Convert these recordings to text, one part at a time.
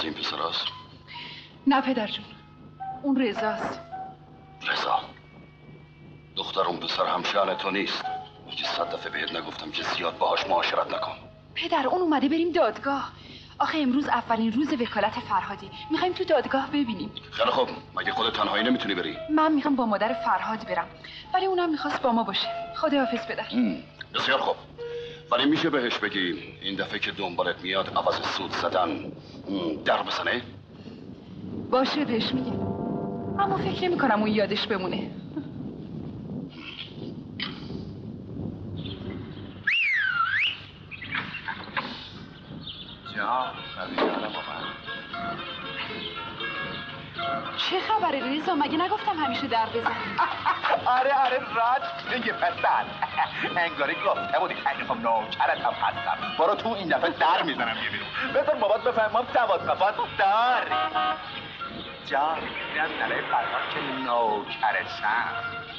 این پسر است؟ نه پدر جون، اون رضاست. رضا؟ دختر اون پسر همشأن تو نیست. مگه 100 دفعه بهت نگفتم که زیاد باهاش معاشرت نکن؟ پدر اون اومده بریم دادگاه. آخه امروز اولین روز وکالت فرهادی، میخوایم تو دادگاه ببینیم. خیلی خوب، مگه خودت تنهایی نمیتونی بری؟ من میخوام با مادر فرهاد برم، ولی اونم میخواست با ما باشه. خداحافظ پدر. بسیار خوب، ولی میشه بهش بگی این دفعه که دنبالت میاد عوض سود زدن در بزنه؟ باشه بهش میگه، اما فکر نمی کنم اون یادش بمونه. چه خبره رضا؟ مگه نگفتم همیشه در بزن؟ آره راست میگه پسر. انگاری گفته بودی که میخوام نوکرتم هستم. برو تو این دفعه در میزنم یه بیرون. بذار بابات بفهمم سواد صفات داری. جان میرم نلای فرهاد که نوکرشم.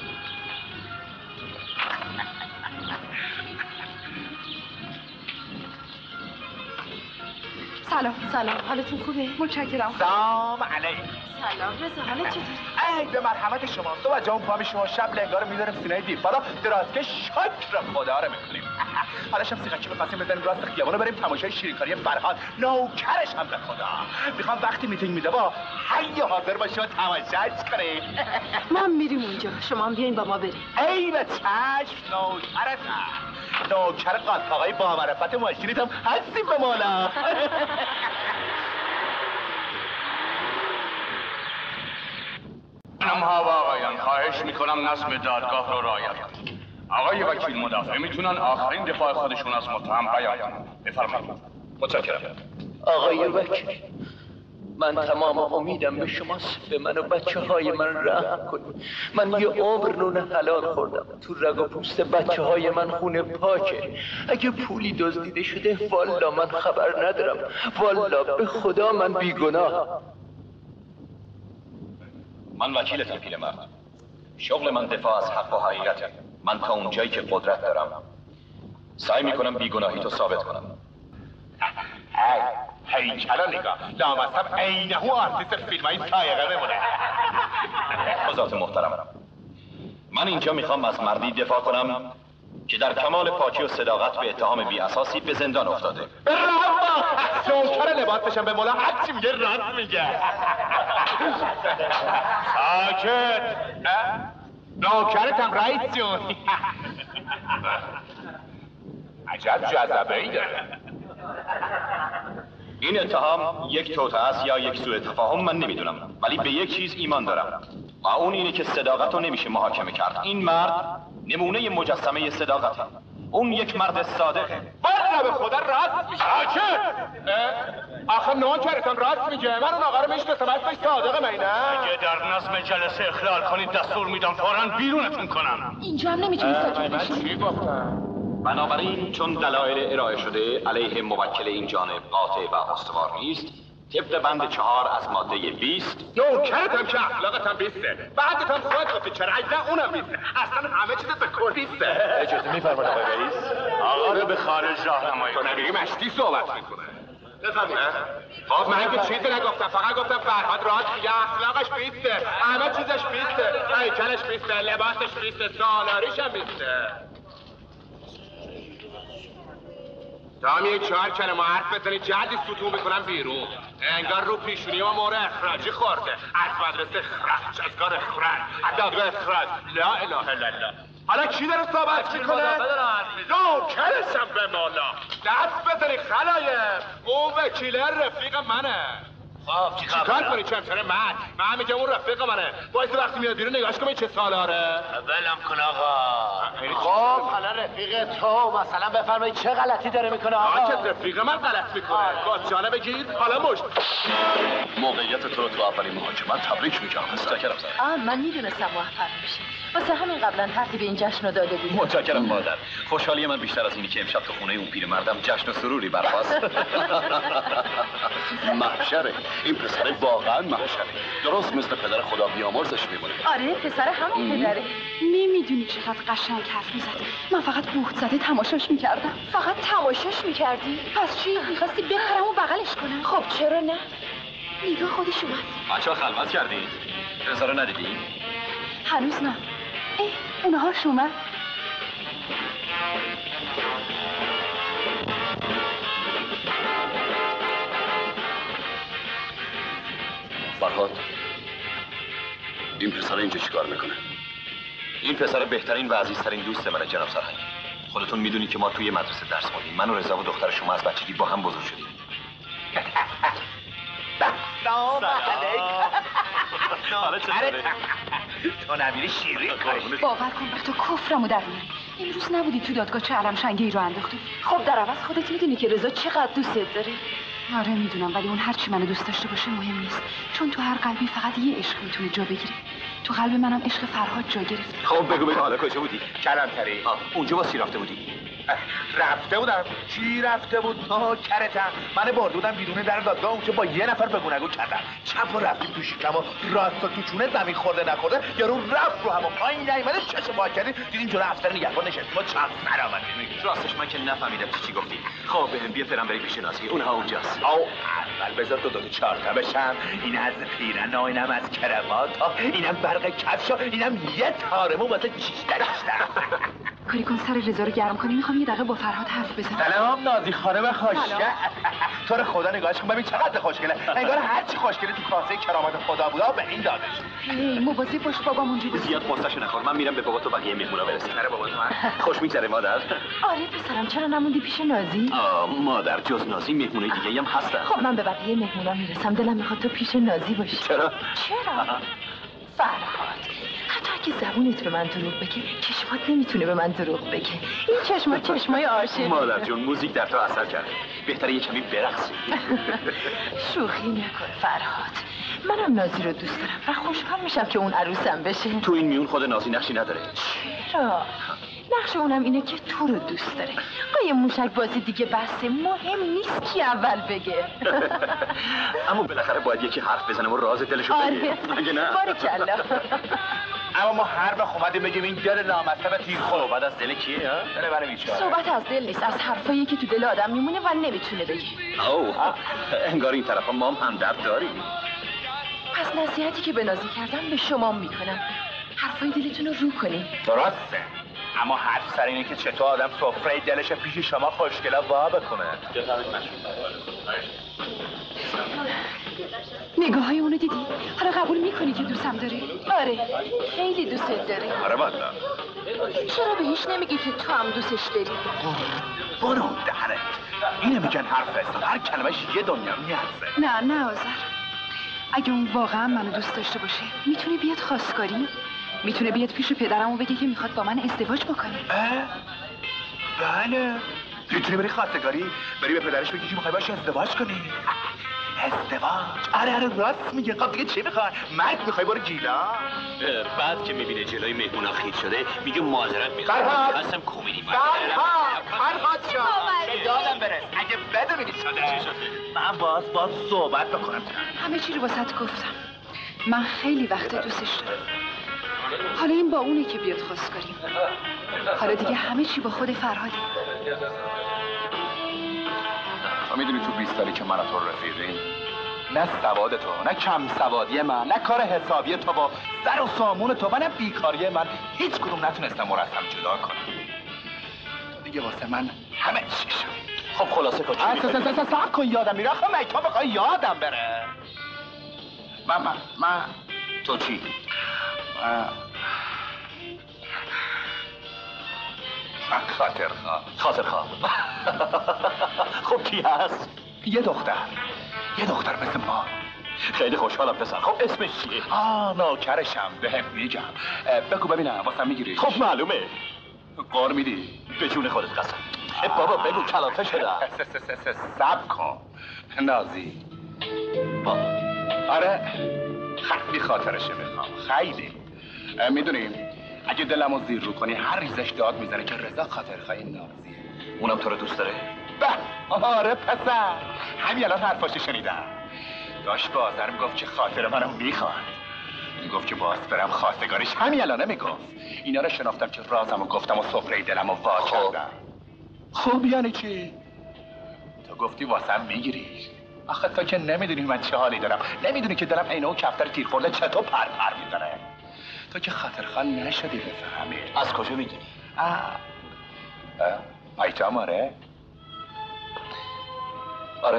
سلام، حالتون خوبه؟ متشکرم. سلام علیکم. سلام رضا، حالت چطوره؟ ای به مرحمت شما. صبح جام پا میشیم شب لنگار رو میذاریم سینه دیفارا دراز که شکر خدا رو میکنیم. حالا شب سیغچی بخواستیم بزنیم راست خیابون بریم تماشای شیرینکاری فرهاد. نوکرش هم به خدا. میخوام وقتی میتینگ میده با حی حاضر باشه و تماشاش کنیم. من میریم اونجا، شما هم بیاین با ما بریم. ای به چشم نوکرتم. نوکر قاطاقای با معرفت ماشینیت هم هستیم به مولا. خانم ها و آقایان، خواهش میکنم نظم دادگاه رو رعایت کنید. آقای وکیل مدافع میتونن آخرین دفاع خودشون از متهم بیان کنن. بفرمایید. متشکرم. آقای وکیل، من تمام امیدم به شماست. به من و بچه‌های من رحم کنید. من یه عمر نون حلال خوردم. تو رگ و پوست بچه‌های من خون پاکه. اگه پولی دزدیده شده والا من خبر ندارم. والا به خدا من بیگناه. من وکیلتم پیرمرد. شغل من دفاع از حق و حقیقته. من تا اونجایی که قدرت دارم سعی میکنم بیگناهی تو ثابت کنم. هیکلا نگاه لامصب عینهو آرتیست فیلم های سایقه بمونه. حضرت محترم، من اینجا میخوام از مردی دفاع کنم که در کمال پاکی و صداقت به اتهام بی اساسی به زندان افتاده. برافو! نوکر لباسشم به مولا هرچی میگه راست میگه. ساکت. نوکرتم رئیس جون. عجب جذبه ای داره. این اتهام یک توطئه است یا یک سوء تفاهم من نمیدونم، ولی به یک چیز ایمان دارم و اون اینه که صداقت رو نمیشه محاکمه کرد. این مرد نمونه مجسمه صداقته. اون یک مرد صادقه. بله به خدا راست میگه. آخه نوکرتم راست میگه. من اون آقا رو میشناسم، اسمش صادقه نه؟ اگه در نظم جلسه اخلال کنید دستور میدم فوراً بیرونتون کنم. اینجا هم نمیتونی ساکت بشی. چی گفتم؟ بنابراین چون دلایل ارائه شده علیه موکل این جانب قاطع و استوار نیست، طبق بند 4 از ماده 20 نوکرتم که اخلاقتم 20 بعدت هم خودت گفتی چرا نه اونم 20 اصلا همه چیزت به کل 20. اجازه میفرمایید آقای رئیس؟ آقا رو به خارج راهنمایی تو نمیگی مشتی صحبت میکنه. بفرمایید. خب من که چیزی نگفتم، فقط گفتم فرهاد راست میگه، اخلاقش 20 همه چیزش 20 هیکلش 20 لباسش 20 سالاریش هم 20. تا هم یک 4 کلمه حرف بزنی جلدی ستون میکنم بیرون. انگار رو پیشونی ما مورد اخراجی خورده. از مدرسه اخراج، از کار اخراج، از دادگاه اخراج. لا اله الا الله. حالا کی داره صحبت میکنه؟ نوکرشم به مولا. دست بزنی خلایم. اون وکیل رفیق منه. خب چیکار کنی چمچره من میگم اون رفیق منه. باید وقتی میاد بیرون نگاش کنی چه سالاره. ولم کن آقا. خب حالا رفیق تو مثلا بفرمایید چه غلطی داره میکنه آقا؟ که رفیق من غلط میکنه. گازجانه بگیر حالا مشت. موقعیت تو رو تو اولین محاکمه تبریک میگم. متشکرم سر. من میدونستم موفق میشی، واسه همین قبلا ترتیب این جشن رو داده بودم. متشکرم مادر. خوشحالی من بیشتر از اینی که امشب تو خونه اون پیرمردم جشن و سروری برپاست. محشره. این پسر واقعا محشره. درست مثل پدر خدا بیامرزش میمونه. آره پسر همون پدره. نمیدونی چقدر قشنگ حرف میزده. من فقط بوت زده تماشاش میکردم. فقط تماشاش میکردی؟ پس چی؟ میخواستی بپرم و بغلش کنم؟ خب چرا نه؟ نگاه خودش اومد. بچه‌ها خلوت کردین؟ رضا رو ندیدین؟ هنوز نه. اونهاش اومد. فرهاد، این پسر اینجا چیکار میکنه؟ این پسر بهترین و عزیزترین دوست منه جناب سرهنگ. خودتون میدونید که ما توی مدرسه درس خوندیم. من و رضا و دختر شما از بچگی با هم بزرگ شدیم. سلام علیکم. حالا چطوره؟ تو نمیری شیرین کارش. باور کن وقتا کفرمو در میاری. امروز نبودی تو دادگاه چه علم شنگی رو انداختی. خب در عوض خودت میدونی که رضا چقدر دوستت داره. آره میدونم، ولی اون هرچی منو دوست داشته باشه مهم نیست، چون تو هر قلبی فقط یه عشق میتونه جا بگیره. تو قلب منم عشق فرهاد جا گرفت. خب بگو حالا کجا بودی؟ کلانتری. اونجا با سی رفته بودی؟ رفته بودم. چی رفته بود؟ کرتم. من برده بودم بیرون در دادگاه، اونجا با یه نفر بگو کردم. چپ و رفتیم تو شکم و راست و تو چونه زمین خورده نخورده یارو رفت رو هم و پایین نیومده چشم باز کردیم دیدیم جلو افسر نگهبان نشستیم و چپ سر آمدیم. راستش من که نفهمیدم چی گفتی. خب بیا فرام بریم پیش نازی. اونها اونجاست. اول بذار دو چهار تا بشم. این از پیرن و اینم از کروات، اینم برق کفش، اینم یه تارمو واسه چیش داشتم. کاری کن سر رضا رو گرم کنی، میخوام یه دقیقه با فرهاد حرف بزنم. سلام نازی خانم خوشگل. تو رو خدا نگاهش کن ببین چقدر خوشگله. انگار هر چی خوشگله تو کاسه کرامت خدا بودا به این دادش. هی مواظب باش بابام اونجا بود. زیاد قصه‌شو نخور. من میرم به بابا تو بقیه مهمونا برسونم. آره بابا تو من. خوش میگذره مادر؟ آره پسرم، چرا نموندی پیش نازی؟ مادر جز نازی مهمونای دیگه هم هستن. خب من به بقیه مهمونا میرسم، دلم میخواد تو پیش نازی باشی. چرا؟ فرهاد، حتی اگه زبونت به من دروغ بگه چشمات نمیتونه به من دروغ بگه. این چشمای عاشق. مادر جون موزیک در تو اثر کرده. بهتره یه کمی برقصی. شوخی نکن فرهاد، منم نازی رو دوست دارم و خوشحال میشم که اون عروسم بشه. تو این میون خود نازی نقشی نداره. چرا؟ نقش اونم اینه که تو رو دوست داره. قایم موشک بازی دیگه بسته، مهم نیست کی اول بگه. اما بالاخره باید یکی حرف بزنه و راز دلشو بگه. مگه نه؟ باریکلا. اما ما هر وقت اومدیم بگیم این دل نامطلب تیر خب بعد از دل کیه ها؟ دل من بیچاره. صحبت از دل نیست، از حرفایی که تو دل آدم میمونه و نمیتونه بگه. انگار این طرفا ما هم درد داریم. پس نصیحتی که به نازی کردم به شما میکنم، حرفای دلتون رو رو کنین. درسته، اما حرف سر اینه که چطور آدم سفره دلش پیش شما خوشگلا وا بکنه. نگاه های اونو دیدی؟ حالا قبول میکنی که دوستم داره؟ آره، خیلی دوستت داره. آره والا. چرا بهش نمیگی که تو هم دوستش داری؟ برو دهنت. اینه میگن حرف است، هر کلمش یه دنیا میارزه. نه آذر، اگه اون واقعا منو دوست داشته باشه میتونه بیاد خواستگاری؟ میتونه بیاد پیش پدرم و بگه که میخواد با من ازدواج بکنه. بله، میتونی بری خواستگاری، بری به پدرش بگی که میخوای باش ازدواج کنی. ازدواج؟ آره راست میگه. خب دیگه چی میخوای؟ مرد میخوای برو گیلا؟ بعد که میبینه جلوی مهمونا خیت شده میگه معذرت میخوام. فرهاد! هستم کمدی. فرهاد جان یادم برس اگه بدونی چی شده من باز صحبت بکنم. همه چی رو واسط گفتم. من خیلی وقت دوستش دارم. حالا این با اونه که بیاد خواستگاری. حالا دیگه همه چی با خود فرهاده. تو میدونی تو 20 سالی که من و تو رفیقیم، نه سواد تو، نه کم سوادی من، نه کار حسابی تو با سر و سامون تو و نه بیکاری من هیچ کدوم نتونستم مرسم جدا کنم. تو دیگه واسه من همه چی شدی. خب خلاصه کن. صبر کن یادم میره. آخه مگه بخوای یادم بره. من تو چی؟ خاطرخواه. خب کی هست؟ یه دختر مثل ما. خیلی خوشحالم پسر. خب اسمش چیه؟ نوکرشم، بهم میگم. بگو ببینم واسم میگیری؟ خب معلومه. قار میدی؟ به جون خودت قسم. بابا بگو کلافه شده. صبر کن نازی. آره خیلی خاطرشه میخوام. خیلی میدونیم اگه دلمو زیر رو کنی هر ریزش داد میزنه که رضا خاطرخواه نازیه. اونم تو رو دوست داره؟ آره پسر، همین الان حرفاشو شنیدم. داشت با آذر میگفت که خاطر منو میخواد. میگفت که باز برم خواستگاریش. همین الانه میگفت. اینا رو شناختم که رازمو گفتم و سفره دلمو وا کردم. خب یعنی چی؟ تو گفتی واسم میگیری؟ آخه تو که نمیدونی من چه حالی دارم، نمیدونی که دلم عینه و کفتر تیر خورده چطور پر میزنه. تو که خاطرخواه نشدی بفهمی. از کجا میدونی؟ ایتام آره؟ آره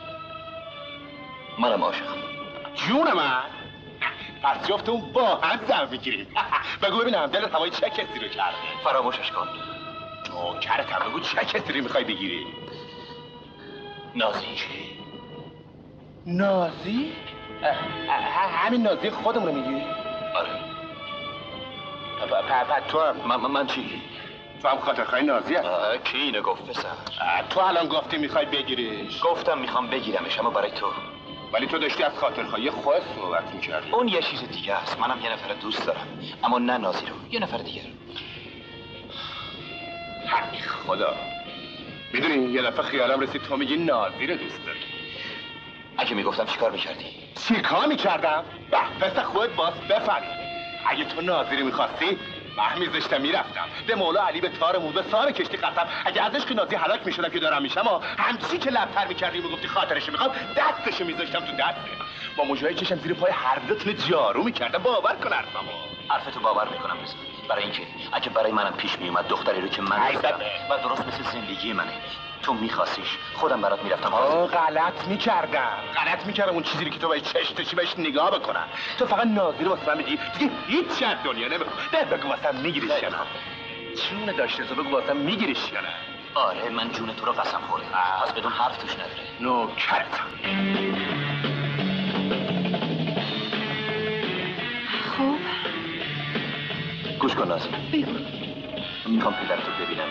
منم عاشقم. جون من؟ پس جفتمون با هم زن میگیریم. بگو ببینم دلت هوای چه کسی رو کرده؟ فراموشش کن. کرتم بگو چه کسی رو میخوای بگیری؟ نازی چی؟ نازی؟ همین نازی خودمون رو میگی؟ آره. تو هم من چی؟ تو هم خاطرخواه نازی هست؟ کی اینو گفت پسر؟ تو الان گفتی میخوای بگیریش. گفتم میخوام بگیرمش اما برای تو. ولی تو داشتی از خاطرخواهی خودت صحبت میکردی. اون یه چیز دیگه است. منم یه نفر دوست دارم اما نه نازی رو، یه نفر دیگه. حق خدا. میدونی یه دفعه خیالم رسید تو میگی نازی رو دوست داری. اگه میگفتم چیکار میکردی؟ چیکار میکردم؟ پس خودت باز بفهمی. اگه تو نازی رو میخواستی میذاشتم میرفتم به مولا علی به تار موزه سار کشتی قسم اگه ازش که نازی هلاک میشدم که دارم میشم همچی که لبتر میکردی میگفتی خاطرشو میخوام دستشو میذاشتم تو دسته با موجهای چشم زیر پای هر دوتون جارو میکردم. باور کن حرفتو باور میکنم رضا. برای اینکه اگه برای منم پیش میومد دختری رو که من دوست دارم و درست مثل زندگی منه تو میخواستیش خودم برات میرفتم. غلط میکردم اون چیزی که تو باید چشم داشتی بهش نگاه بکنم. تو فقط نازی رو واسه من میگی دیگه هیچ از دنیا نمیخوام. بگو واسه من میگیریش یا نه؟ چون داشته تو بگو واسه من میگیریش یا نه؟ آره من جون تو رو قسم خوردم. پس بدون حرف توش نداره. نوکرتم. خب گوش کن نازی. بگو. میخوام پدرتو ببینم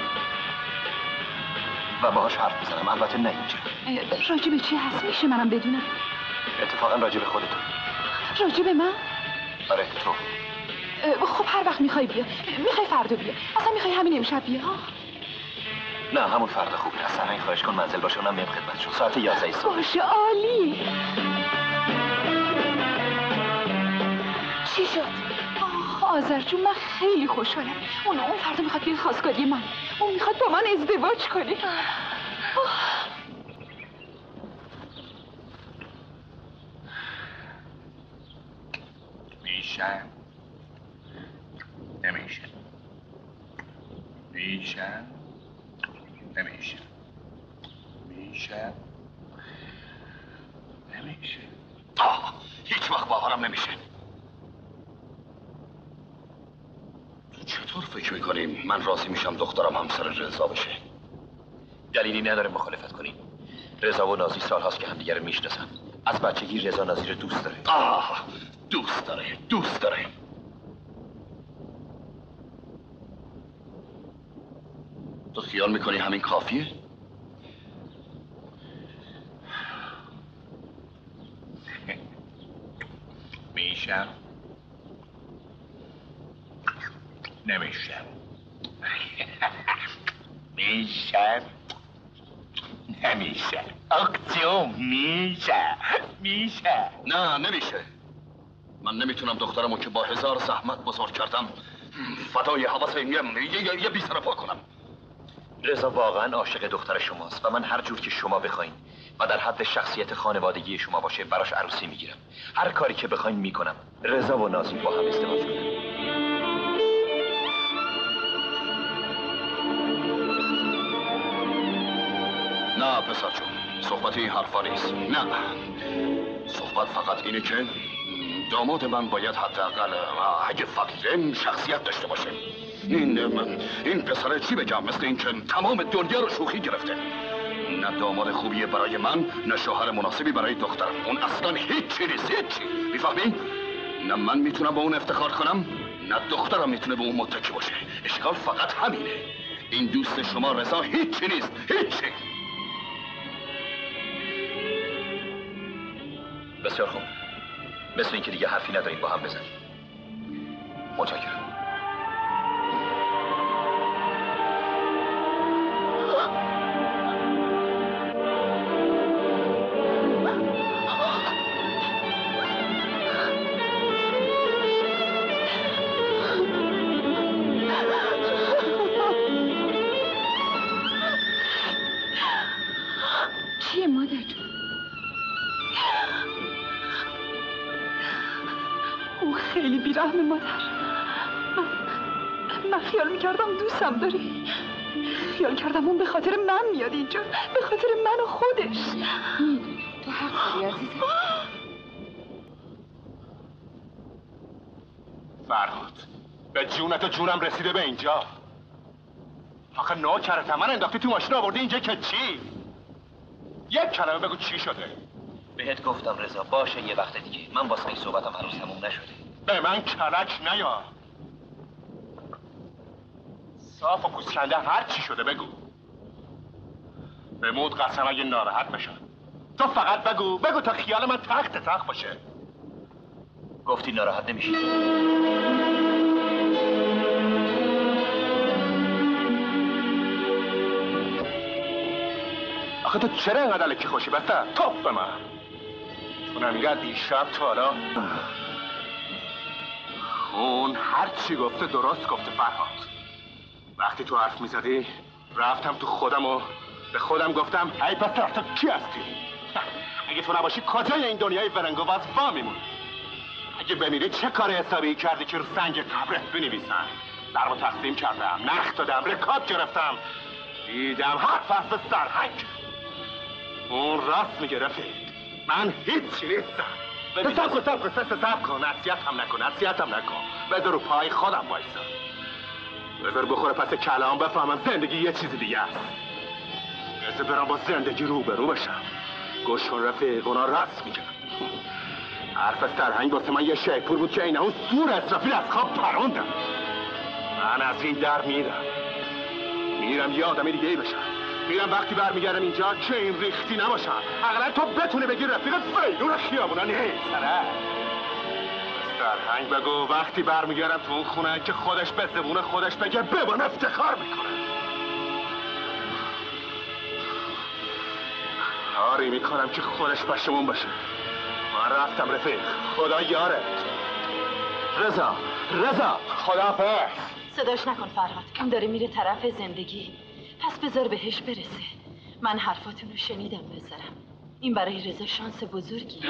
و باهاش حرف بزنم. البته نه اینجا. راجع به چی هست میشه منم بدونم؟ اتفاقا راجع به خودتو. راجع به من؟ آره تو. خب هر وقت میخوای بیا. میخوای فردا بیا. اصلا میخوای همین امشب بیا؟ نه همون فردا خوبه. اصلا این خواهش کن منزل باشه اونم میم خدمت شد. ساعت 11 صبح. باشه عالی. چی شد؟ آذر جون من خیلی خوشحالم. اون فردا میخواد بیاد خواستگاری من. اون میخواد با من ازدواج کنه. میشه نمیشه. هیچ وقت باورم نمیشه. تو چطور فکر میکنیم من راضی میشم دخترم همسر رضا بشه؟ دلیلی نداره مخالفت کنیم. رضا و نازی سالهاست که همدیگه رو میشناسن. از بچگی رضا نازی رو دوست داره. دوست داره. تو خیال میکنی همین کافیه؟ میشم نمیشم. اکتیوم میشه. نه نمیشه. من نمیتونم دخترمو که با 1000 زحمت بزرگ کردم فدای حواس یه بی‌طرفا کنم. رضا واقعا عاشق دختر شماست و من هر جور که شما بخواین و در حد شخصیت خانوادگی شما باشه براش عروسی میگیرم. هر کاری که بخواین میکنم. رضا و نازی با هم ازدواج کنن. نه پسر جون صحبت این حرفا نیست. نه صحبت فقط اینه که داماد من باید حداقل اگه فقیره شخصیت داشته باشه. این پسره چی بگم مثل این که تمام دنیا رو شوخی گرفته. نه داماد خوبیه برای من نه شوهر مناسبی برای دخترم. اون اصلا هیچی نیست. هیچی میفهمی؟ نه من میتونم با اون افتخار کنم نه دخترم میتونه به اون متکی باشه. اشکال فقط همینه. این دوست شما رضا هیچی نیست. هیچی. بسیار خوب. مثل اینکه دیگه حرفی نداریم با هم بزنیم. متشکرم. چیه مادر جون؟ بیرحم مادر. من خیال میکردم دوستم داری. خیال کردم اون به خاطر من میاد اینجا، به خاطر من و خودش. تو حق داری عزیزم. فرهاد، به جونت و جونم رسیده به اینجا. آخه نوکرت من انداختی تو ماشین آوردی اینجا که چی؟ یک کلمه بگو چی شده؟ بهت گفتم رضا باشه یه وقت دیگه. من واسه این صحبتم هنوز تموم نشده. به من کلک نیا. صاف و پوستکنده هر چی شده بگو. بمود قسم اگه ناراحت بشم. تو فقط بگو تا خیال من تخت باشه. گفتی ناراحت نمیشی. آخه تو چرا اینقدر الکی خوشی بسته؟ توپ به من. تو نمیگه دیشب تو حالا اون هر چی گفته درست گفته فرهاد. وقتی تو حرف میزدی رفتم تو خودم و به خودم گفتم ای پسر تو کی هستی؟ اگه تو نباشی کجای این دنیای ورنگواز وا میمونی؟ اگه بمیری چه کار حسابی کردی که رو سنگ قبرت بنویسن؟ ضرب و تقسیم کردم، نخ دادم، رکاب گرفتم، دیدم حرف سرهنگ. اون راست میگه رفیق، من هیچی نیستم. سب کن، نصیحتم نکن. بذار رو پای خودم وایسم. بذار بخوره پس کلام بفهمم زندگی یه چیز دیگه است. بذار برم با زندگی روبرو بشم. گوش کن رفیق، اونا راست میگن. حرف سرهنگ واسه من یه شیپور بود که اینه اون سور اسرافیل از خواب پروندم. من از این در میرم یه آدمی دیگه ای بشم. میرم وقتی برمیگردم اینجا که این ریختی نباشم. اقلا تو بتونی بگی رفیقت فیدون خیابونا نیست. سرهنگ بگو وقتی برمیگردم تو اون خونه که خودش به زبون خودش بگه ببان افتخار میکنه. کاری میکنم که خودش پشمون باشه. من رفتم رفیق، خدا یاره. رضا خداحافظ. صداش نکن فرهاد، اون داره میره طرف زندگی. پس بذار بهش برسه. من حرفاتون رو شنیدم بذارم. این برای رضا شانس بزرگی.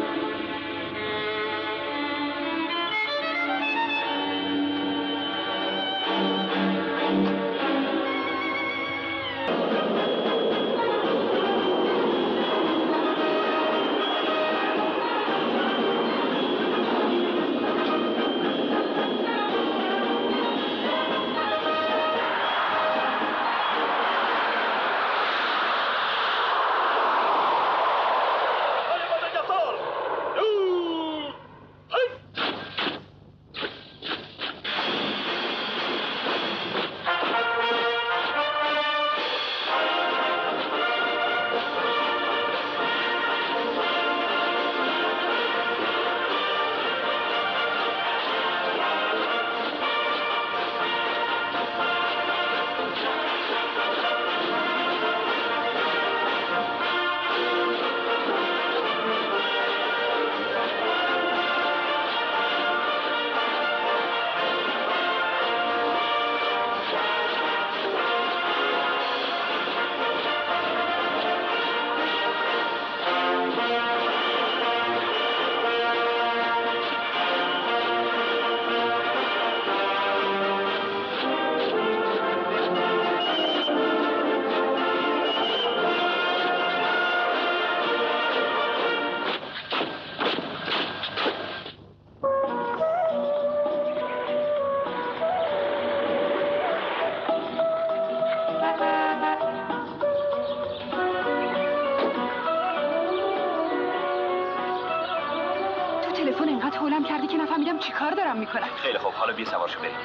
تلفن انقدر هولم کردی که نفهمیدم چی کار دارم میکنم. خیلی خوب، حالا بیا سوار شو بریم.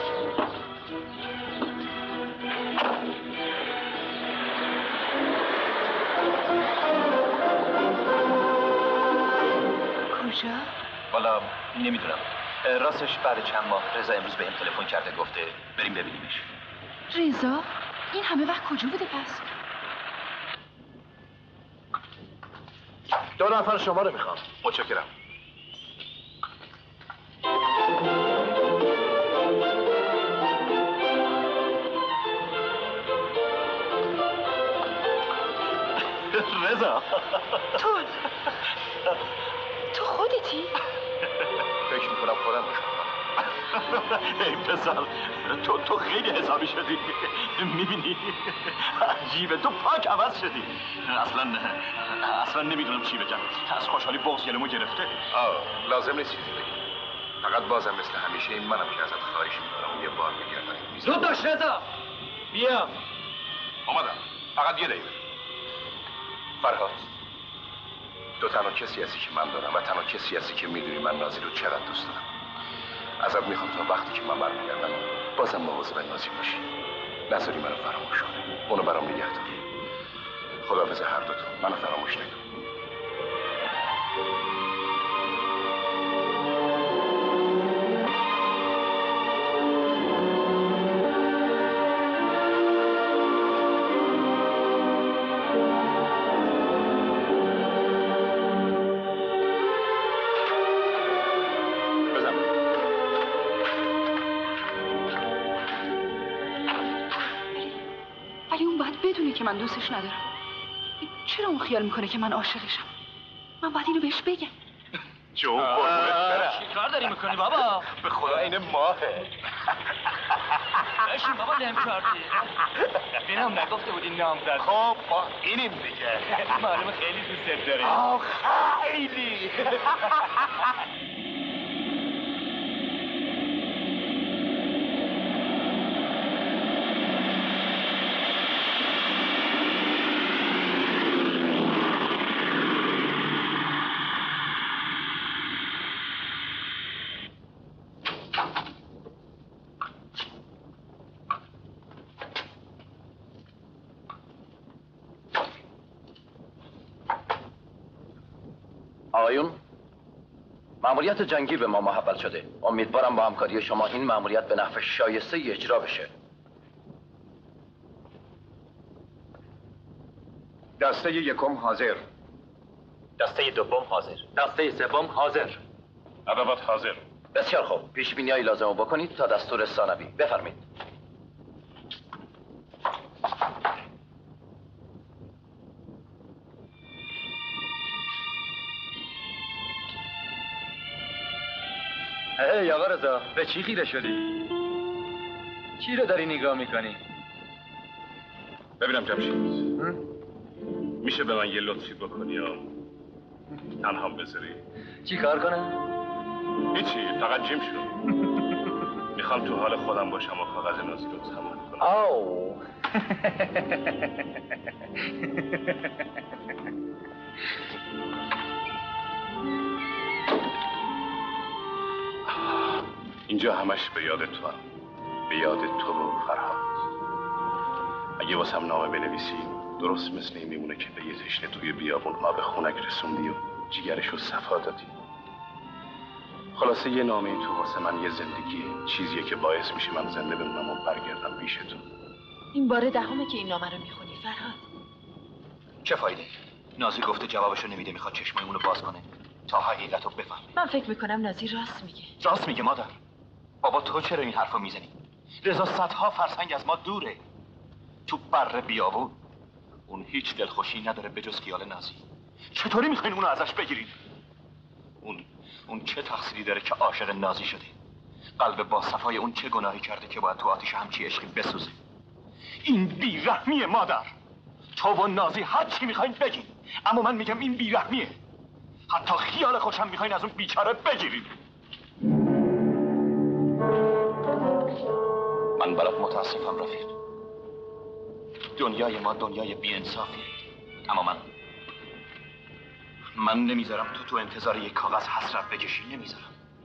کجا؟ والا نمیدونم. راستش بعد چند ماه رضا امروز بهم تلفن کرده گفته بریم ببینیمش. رضا؟ این همه وقت کجا بوده پس؟ 2 نفر شما رو میخوام. متشکرم. رضا تو خودتی؟ فکر میکنم خودم باشم. ای پسر، تو خیلی حسابی شدی. میبینی؟ عجیبه، تو پاک عوض شدی. اصلا نمیدونم چی بگم. از خوشحالی بغض گلمو گرفته. لازم نیست چیزی بگی. فقط بازم مثل همیشه این منم که ازت خواهش میکنم یه بار بگردم. زود باش رضا، بیا. اومدم. فقط یه دقیقه. فرهاد، تو تنها کسی هستی که من دارم و تنها کسی هستی که میدونی من نازی رو چقدر دوست دارم. ازت میخوام تا وقتی که من برمیگردم بازم مواظب نازی باشی. نذاری منو فراموش کنی. اونو برام نگه دار. خداحافظ هر دوتون. منو فراموش نکن. ولی اون باید بدونه که من دوستش ندارم. چرا اون خیال میکنه که من عاشقشم؟ من باید اینو بهش بگم. جو قربونت برم. چی کار داری میکنی بابا؟ به خدا این ماهه. بشین بابا لم کردی. بینم نگفته بودی نام زد. خب ما اینیم دیگه. معلومه خیلی دوست داری. خیلی. آقایون، مأموریت جنگی به ما محول شده. امیدوارم با همکاری شما این مأموریت به نحو شایسته اجرا بشه. دسته یکم حاضر. دسته دوم حاضر. دسته سوم حاضر. ادوات حاضر. بسیار خوب. پیش بینی‌هایی لازم بکنید تا دستور ثانوی. بفرمایید. هی آقا رضا، به چی خیره شدی؟ چی رو داری نگاه میکنی؟ ببینم جمشید، میشه به من یه لطفی بکنی یا تنها بذاری؟ چی کار کنم؟ هیچی، فقط جیم شو. میخوام تو حال خودم باشم و کاغذ نازی رو تمام کنم. آو اینجا همش به یاد تو هم. به یاد تو و فرهاد. اگه واسم نامه بنویسی درست مثل این میمونه که به یه تشنه توی بیابون آب خونک رسوندی و جیگرش رو صفا دادی. خلاصه یه نامه تو واسه من یه زندگی چیزیه که باعث میشه من زنده بمونم و برگردم پیش تو. این بار دهمه که این نامه رو میخونی فرهاد. چه فایده؟ نازی گفته جوابشو نمیده، میخواد چشمای اونو باز کنه تا حقیقتو بفهمه. من فکر میکنم نازی راست میگه. راست میگه مادر. بابا تو چرا این حرفو میزنی؟ رضا صدها فرسنگ از ما دوره. تو بر بیابون اون هیچ دلخوشی نداره به جز خیال نازی. چطوری میخواین اونو ازش بگیرین؟ اون چه تقصیری داره که عاشق نازی شده؟ قلب با صفای اون چه گناهی کرده که باید تو آتیش همچی عشقی بسوزه؟ این بیرحمیه مادر. تو و نازی هر چی میخواین بگین، اما من میگم این بیرحمیه. حتی خیال خوشم میخواین از اون بیچاره بگیرین. من برات متاسفم رفیق. دنیای ما دنیای بی‌انصافیه. اما من نمیذارم تو انتظار یک کاغذ حسرت بکشی. نمیذارم.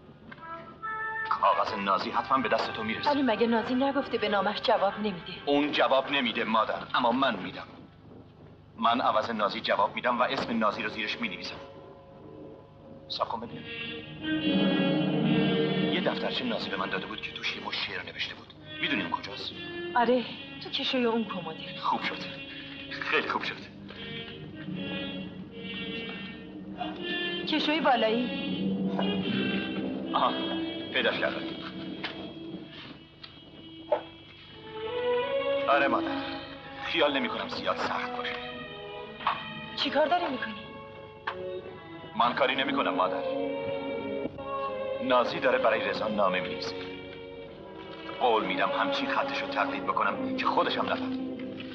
کاغذ نازی حتما به دست تو میرسه. ولی مگه نازی نگفته به نامش جواب نمیده؟ اون جواب نمیده مادر، اما من میدم. من عوض نازی جواب میدم و اسم نازی رو زیرش مینویسم. صبر کن ببینم. یه دفترچه نازی به من داده بود که توش یه مش شعر نوشته بود. میدونی اون کجاست؟ آره، تو کشوی اون کمده. خوب شد. خیلی خوب شد. کشوی بالایی. آها، پیداش کردم. آره مادر، خیال نمی کنم زیاد سخت باشه. چی کار داری میکنی؟ من کاری نمی کنم مادر. نازی داره برای رضا نامه می‌نویسه. قول میدم همچین خطشو تقلید بکنم که خودشم نفهمه.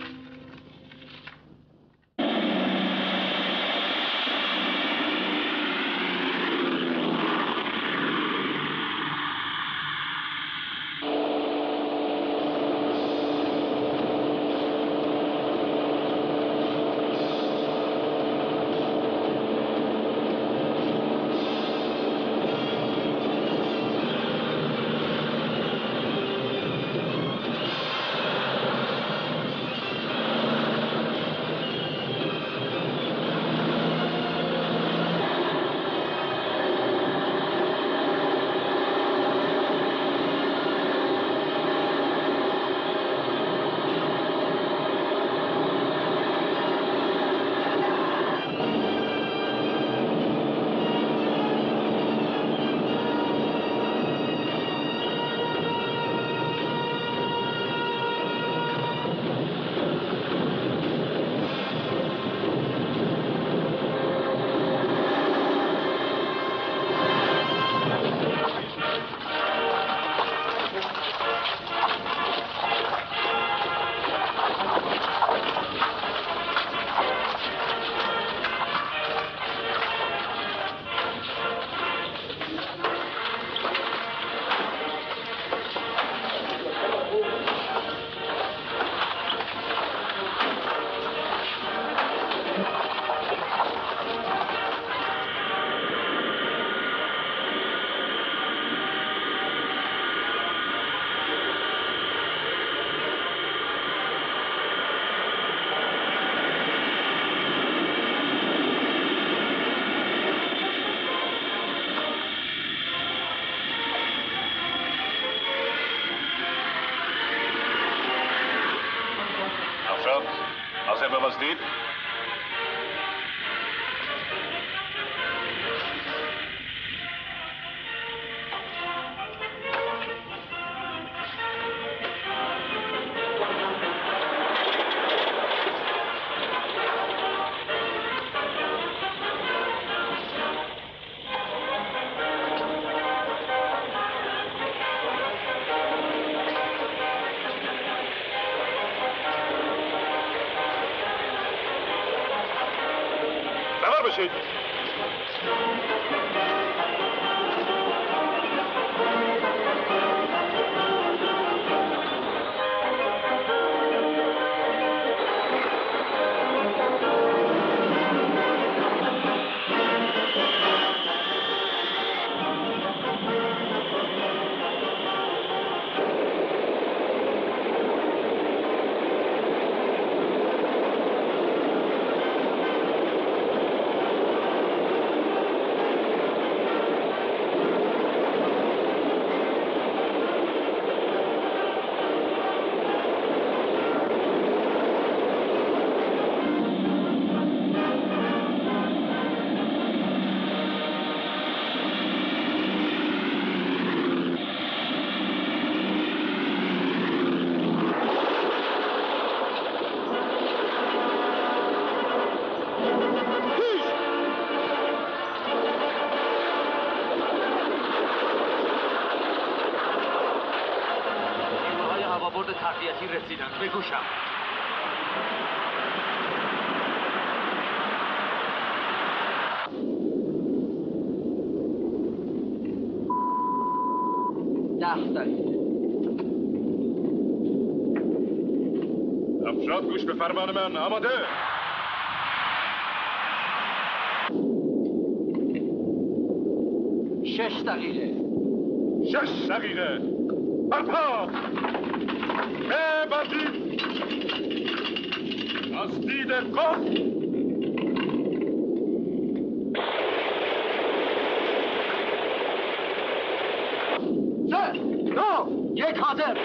حاضر به بازدید؟ باشید. رسیدن به گوشم. افشار گوش به فرمان من. آماده. شش دقیقه. برپا. ببندید. از دید قف. 3 2 1 حاضر.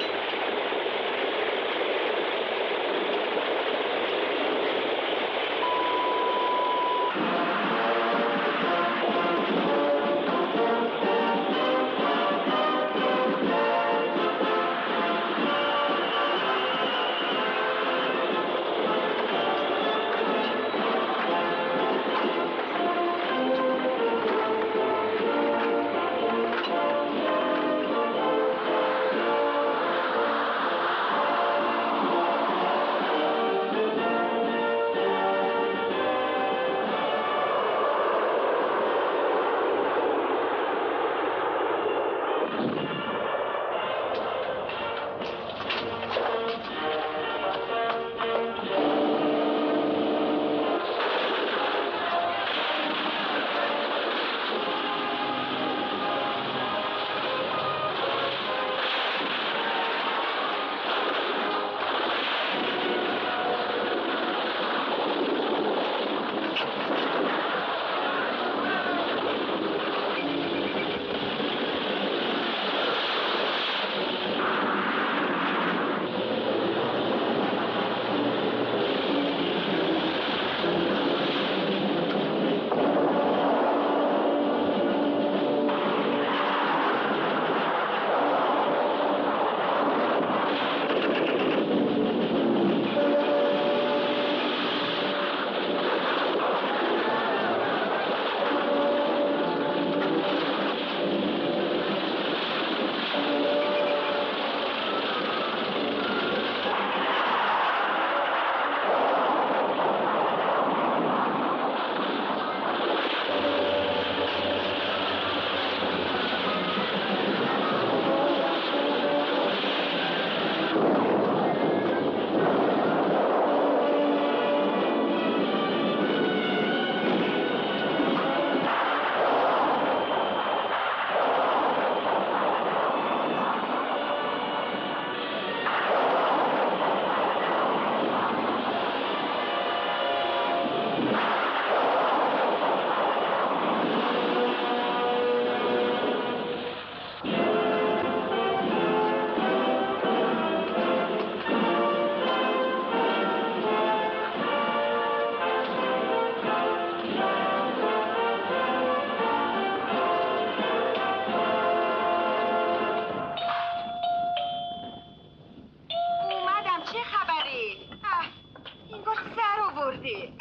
بده.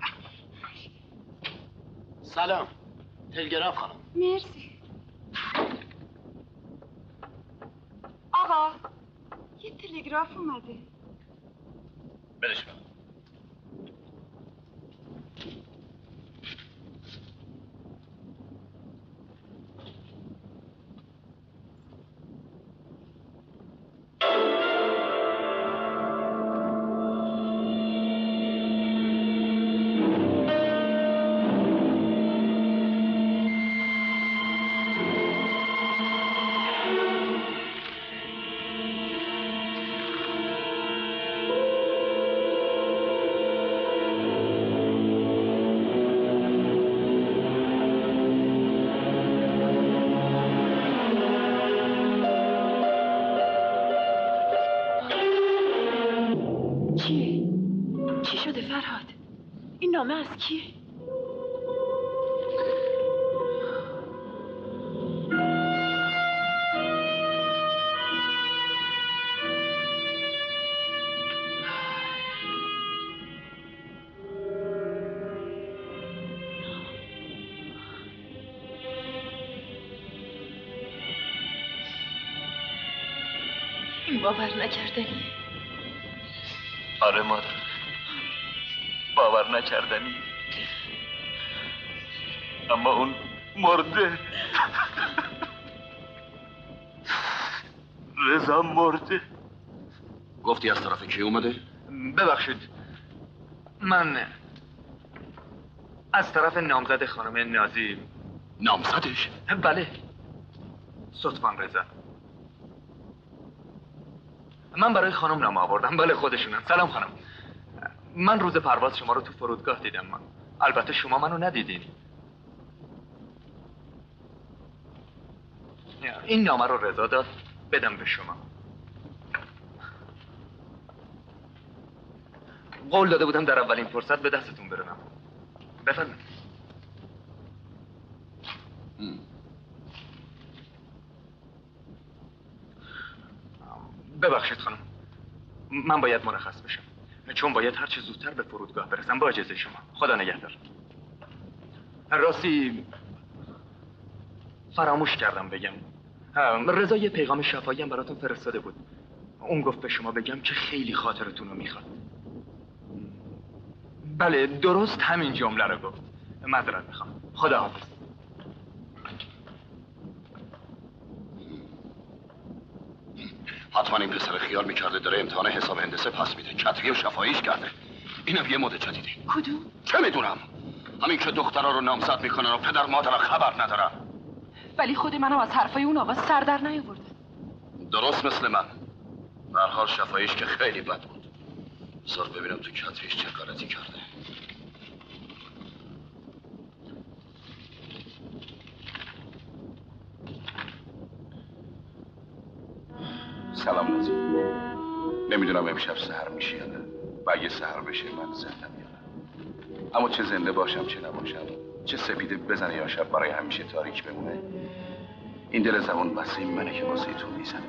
سلام. تلگراف خانم. مرسی. آقا یه تلگراف اومده. بدش کن. چی شده فرهاد؟ این نامه از کیه؟ این باور نکردنیه. آره مادر، باور نکردنی، اما اون مرده. رضا مرده. گفتی از طرف کی اومده؟ ببخشید، من از طرف نامزد خانم نازی. نامزدش؟ بله، سلطان رضا. من برای خانم نامه آوردم. بله خودشونن. سلام خانم، من روز پرواز شما رو تو فرودگاه دیدم. البته شما منو ندیدین. این نامه رو رضا داد بدم به شما. قول داده بودم در اولین فرصت به دستتون برنم. بفرمایید. ببخشید خانم، من باید مرخص بشم چون باید هر چه زودتر به فرودگاه برسم. با اجازه شما. خدا نگهدار. راستی فراموش کردم بگم، رضا یه پیغام شفاهی هم براتون فرستاده بود. اون گفت به شما بگم که خیلی خاطرتون رو میخواد. بله درست همین جمله رو گفت. معذرت میخوام. خدا حافظ. حتما این پسر خیال میکرده داره امتحان حساب هندسه پس میده. کتبی و شفاهیش کرده. اینم یه مد جدیده. کدوم؟ چه میدونم؟ همین که دخترها رو نامزد میکنن و پدر مادر خبر ندارن. ولی خود منم از حرفای اون آقا سر در نیاوردم. درست مثل من. به هر حال شفاهیش که خیلی بد بود. بذار ببینم تو کتبیش چه غلطی کرده. سلام نازی. نمیدونم امشب سحر میشه یا نه و اگه سحر بشه من زندم یا نه. اما چه زنده باشم چه نباشم، چه سپیده بزنه یا شب برای همیشه تاریک بمونه، این دل زبون بسته منه که واسه تو میزنه.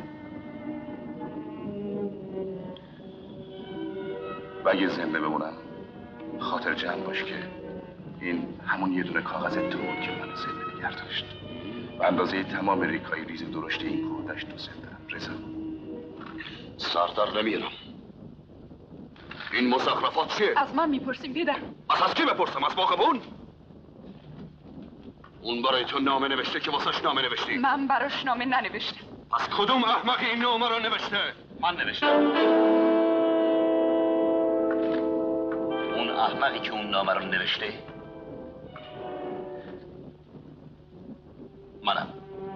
و اگه زنده بمونم خاطر جمع باش که این همون یه دونه کاغذ تو بود که من زنده نگه داشت. و اندازه تمام ریکای ریز درشت این کوه دشت تو زنده رضا. سر در نمیارم. این مزخرفات چیه؟ از من میپرسیم پدر؟ از کی بپرسم؟ از باغبون؟ اون برای تو نامه نوشته که واسش نامه نوشتی؟ من براش نامه ننوشتم. از کدوم احمقی این نامه رو نوشته؟ من نوشتم. اون احمقی که اون نامه رو نوشته منم.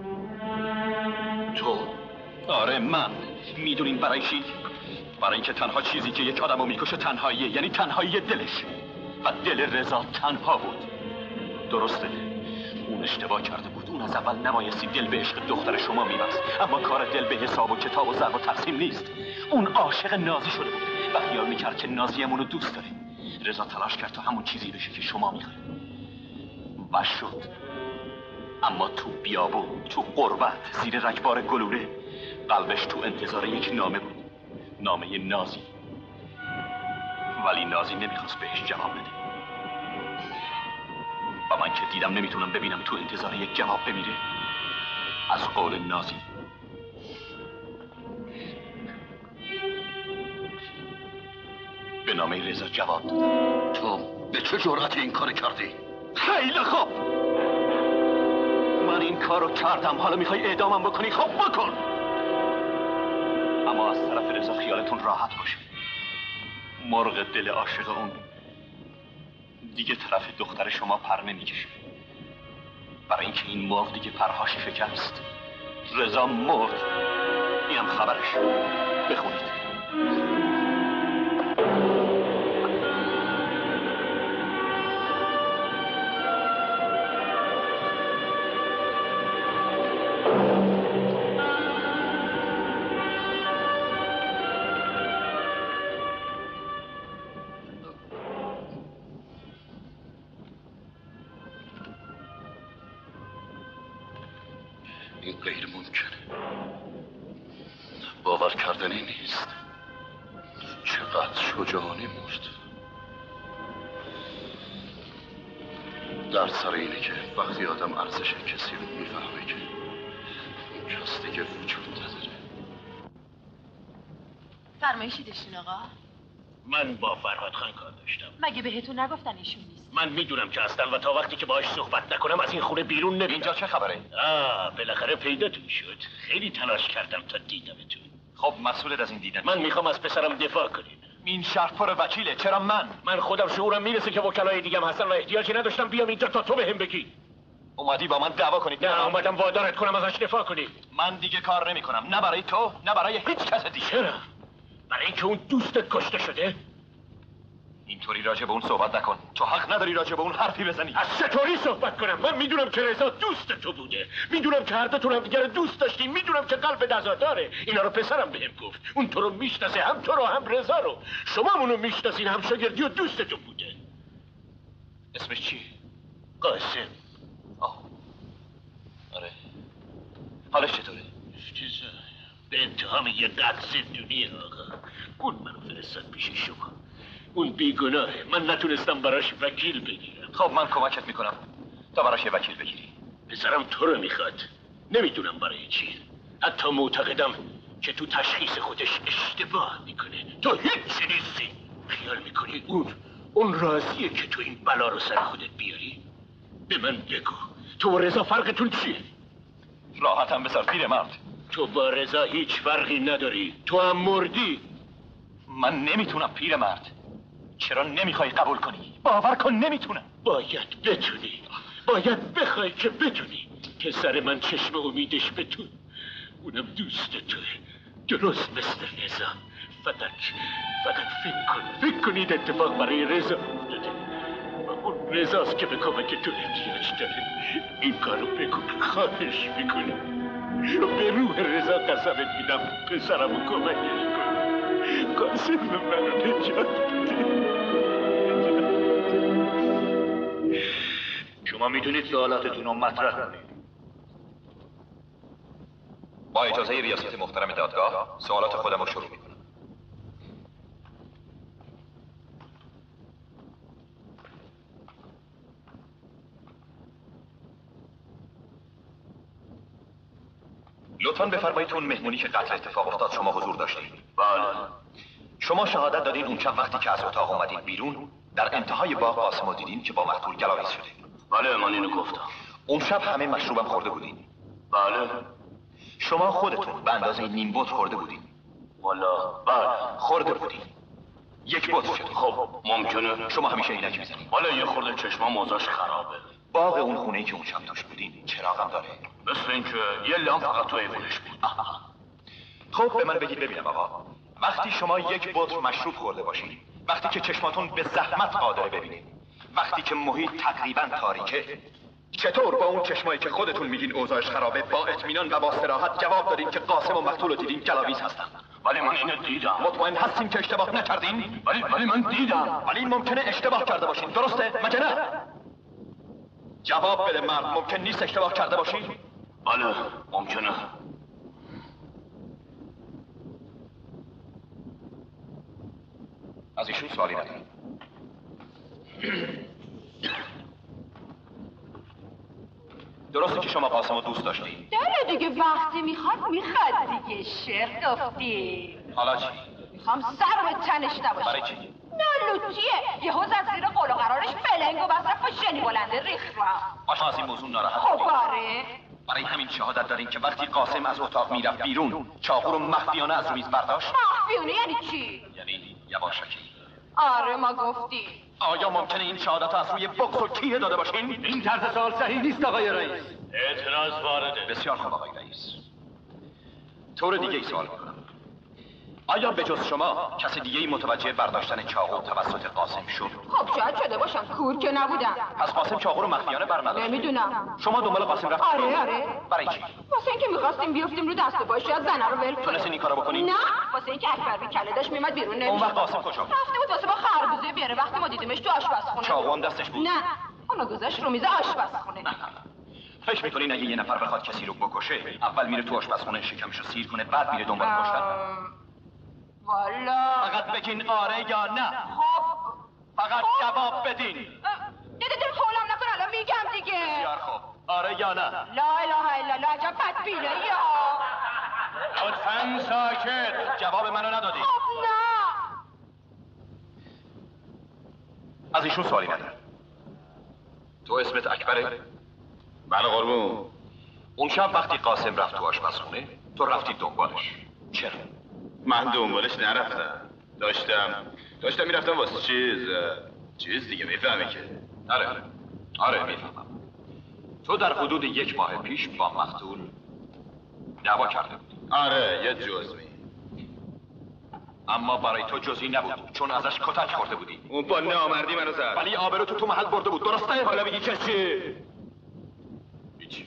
تو؟ آره من. میدونین برای چی؟ برای اینکه تنها چیزی که یک آدمو میکشه تنهاییه، یعنی تنهایی دلش. و دل رضا تنها بود. درسته، اون اشتباه کرده بود. اون از اول نبایستی دل به عشق دختر شما میبست. اما کار دل به حساب و کتاب و ضرب و تقسیم نیست. اون عاشق نازی شده بود و خیال میکرد که نازی همونو دوست داره. رضا تلاش کرد تا همون چیزی بشه که شما میخواید و شد. اما تو بیابون، تو غربت، زیر رگبار گلوله، قلبش تو انتظار یک نامه بود. نامه نازی. ولی نازی نمیخواست بهش جواب بده و من که دیدم نمیتونم ببینم تو انتظار یک جواب بمیره. از قول نازی به نامه رضا جواب داد. تو به چه جرأتی این کار کردی؟ خیلی خوب، من این کارو کردم، حالا میخوای اعدامم بکنی؟ خب بکن، اما از طرف رضا خیالتون راحت باشه. مرغ دل عاشق اون دیگه طرف دختر شما پر نمیکشه، برای اینکه این مرغ دیگه پرهاش شکست. رضا مرد، اینم خبرش. بخونید. این غیر ممکنه، باور کردنی نیست. چقدر شجاعانه مرد. در سر اینه که وقتی آدم ارزش کسی رو میفهمه که اون کس دیگه وجود نداره. فرمایشی داشتین آقا؟ من با فرهاد خان کار داشتم. مگه بهتون نگفتن ایشون نیست؟ من میدونم که هستن و تا وقتی که باهاش صحبت نکنم از این خونه بیرون نمیرم. اینجا چه خبره؟ بالاخره پیداتون شد. خیلی تلاش کردم تا دیدمتون. خب مسئولت از این دیدن؟ من میخوام از پسرم دفاع کنین. این شرط پر وکیله. چرا من خودم شعورم میرسه که وکلای دیگم هستن و احتیاجی نداشتم بیام اینجا تا تو بهم بگی. اومدی با من دعوا کنید؟ نه، اومدم وادارت کنم ازش دفاع کنی. من دیگه کار نمیکنم، نه برای تو نه برای هیچ کس دیگه. چرا؟ برای اینکه اون دوستت کشته شده؟ اینطوری راجع به اون صحبت نکن. تو حق نداری راجع به اون حرفی بزنی. از چطوری صحبت کنم؟ من میدونم که رضا دوست تو بوده، میدونم که هر دوتون هم دیگه دوست داشتین، میدونم که قلب عزاداره. اینا رو پسرم بهم گفت. اون تو رو میشناسه، هم تو رو هم رضا رو. شما اونو میشناسین، هم شاگردی و دوستتون بوده. اسمش چیه؟ قاسم. آره. حالش چطوره؟ به اتهام یه قتل زندونی آقا. اون منو فرستاد پیش شما. اون بیگناهه. من نتونستم براش وکیل بگیرم. خب من کمکت میکنم تا براش یه وکیل بگیری. پسرم تو رو میخواد. نمیدونم برای چی. حتی معتقدم که تو تشخیص خودش اشتباه میکنه. تو هیچ نیستی. خیال میکنی اون راضیه که تو این بلا رو سر خودت بیاری؟ به من بگو، تو و رضا فرقتون چیه؟ راحتم بذار پیرمرد. تو با رضا هیچ فرقی نداری. تو هم مردی. من نمیتونم پیرمرد. چرا نمیخوای قبول کنی؟ باور کن نمیتونم. باید بتونی، باید بخوای که بتونی. پسر من چشم امیدش به تو، اونم دوست توه، درست مثل رضا. فقط فکر کنید اتفاق برای رضا افتاده و اون رضاست که به کمک تو احتیاج داره. این کارو بکن، خواهش میکنم. به روح رضا قسمت میدم پسرمو کمکش کن. قاسم منو نجات بده. شما میتونید سوالاتتون رو مطرح کنید. با اجازه ریاست محترم دادگاه سوالات خودم رو شروع میکنم. لطفاً بفرمایید اون مهمونی که قتل اتفاق افتاد شما حضور داشتید؟ بله. شما شهادت دادین اون شب وقتی که از اتاق اومدین بیرون در انتهای باغ قاسم رو دیدین که با مقتول گلاویز شده؟ بله، من اینو گفتم. اون شب همه مشروبم خورده بودین؟ بله. شما خودتون به اندازه نیم بوت خورده بودین؟ والا بله. خورده بودین. یک بوت شد. خب ممکنه. شما همیشه عینک میزنید؟ والا یه خورده چشمام اوضاعش خرابه. باغ اون خونه‌ای که اون شب توش بودین چراغم داره؟ مثل اینکه یه لامپ فقط تو ایوونش بود. خب به من بگید ببینم آقا، وقتی شما یک بطر مشروب خورده باشید، وقتی که چشماتون به زحمت قادره ببینید، وقتی که محیط تقریبا تاریکه، چطور با اون چشمایی که خودتون میگین اوضاعش خرابه با اطمینان و با صراحت جواب دادین که قاسم و مقتول رو دیدین گلاویز هستن؟ ولی من اینو دیدم. مطمئن هستین که اشتباه نکردین؟ ولی من دیدم. ولی ممکنه اشتباه کرده باشین، درسته؟ مگه نه؟ جواب بده مرد، ممکن نیست اشتباه کرده باشین؟ بله ممکنه. از ایشون سوالی ندارم. درسته که شما قاسم رو دوست داشتی؟ داره دیگه، وقتی میخواد دیگه. شعر گفتی. حالا چی؟ میخوام سر به تنش نباشه. برای چی؟ نالوچیه، یهو زد زیر قول و قرارش فلنگ و بس رفت با شنی بلنده ریخ رو هم. آشان از این موضوع ناراحت خب بودی؟ آره. برای همین شهادت دارین که وقتی قاسم از اتاق میرفت بیرون چاقو رو مخفیانه از رو میز برداشت؟ مخفیونه یعنی چی؟ یعنی یواشکی. آره ما گفتیم. آیا ممکنه این شهادت از روی بکس و کیه داده باشین؟ این طرز سوال صحیح نیست آقای رئیس. اعتراض وارده. بسیار خوب آقای رئیس. طور دیگه ای سوال میکنم. آیا به جز شما کسی دیگه ای متوجه برداشتن چاقو توسط قاسم شد؟ خب شاید شده باشم، کور که نبودم. پس قاسم چاقو رو مخفیانه برنداشت؟ نمیدونم. شما دنبال قاسم رفت؟ آره. برای چی؟ واسه اینکه میخواستیم بیفتیم رو دست و پاش، شاید زنه رو ول کنیم. تونستین این کارو بکنین؟ نه، واسه اینکه اکبر بی کله داشت میمد بیرون نمیشه. اون وقت قاسم کجا بود؟ رفته بود واسه با خربوزه بیاره. وقتی ما دیدیمش تو آشپزخونه. چاقو هم دستش بود؟ نه، اونو گذاشت رو میز آشپزخونه. فکر میکنین اگه یه نفر بخواد کسی رو بکشه اول میره تو آشپزخونه شکمشو سیر کنه بعد میره دنبال کشتن؟ والا فقط بگین آره یا نه. خب فقط جواب بدین. دیدی حولم نکن، الان میگم دیگه. بسیار خوب. آره یا نه؟ لا اله الا الله، عجب بدبینه یا. لطفاً ساکت. جواب منو ندادی. خب نه. از ایشون سوالی ندارم. تو اسمت اکبره؟ بله قربون. اون شب وقتی قاسم رفت تو آشپزخونه تو رفتی دنبالش. چرا؟ من دنبالش نرفتم. داشتم میرفتم واسه چیز دیگه، میفهمی که؟ آره میفهمم. تو در حدود 1 ماه پیش با مقتول دعوا کرده بودی. آره یه جزئی. اما برای تو جزئی نبود چون ازش کتک خورده بودی. اون با نامردی منو زد. ولی آبرو تو محل برده بود، درسته؟ حالا میگی که چی؟ هیچی.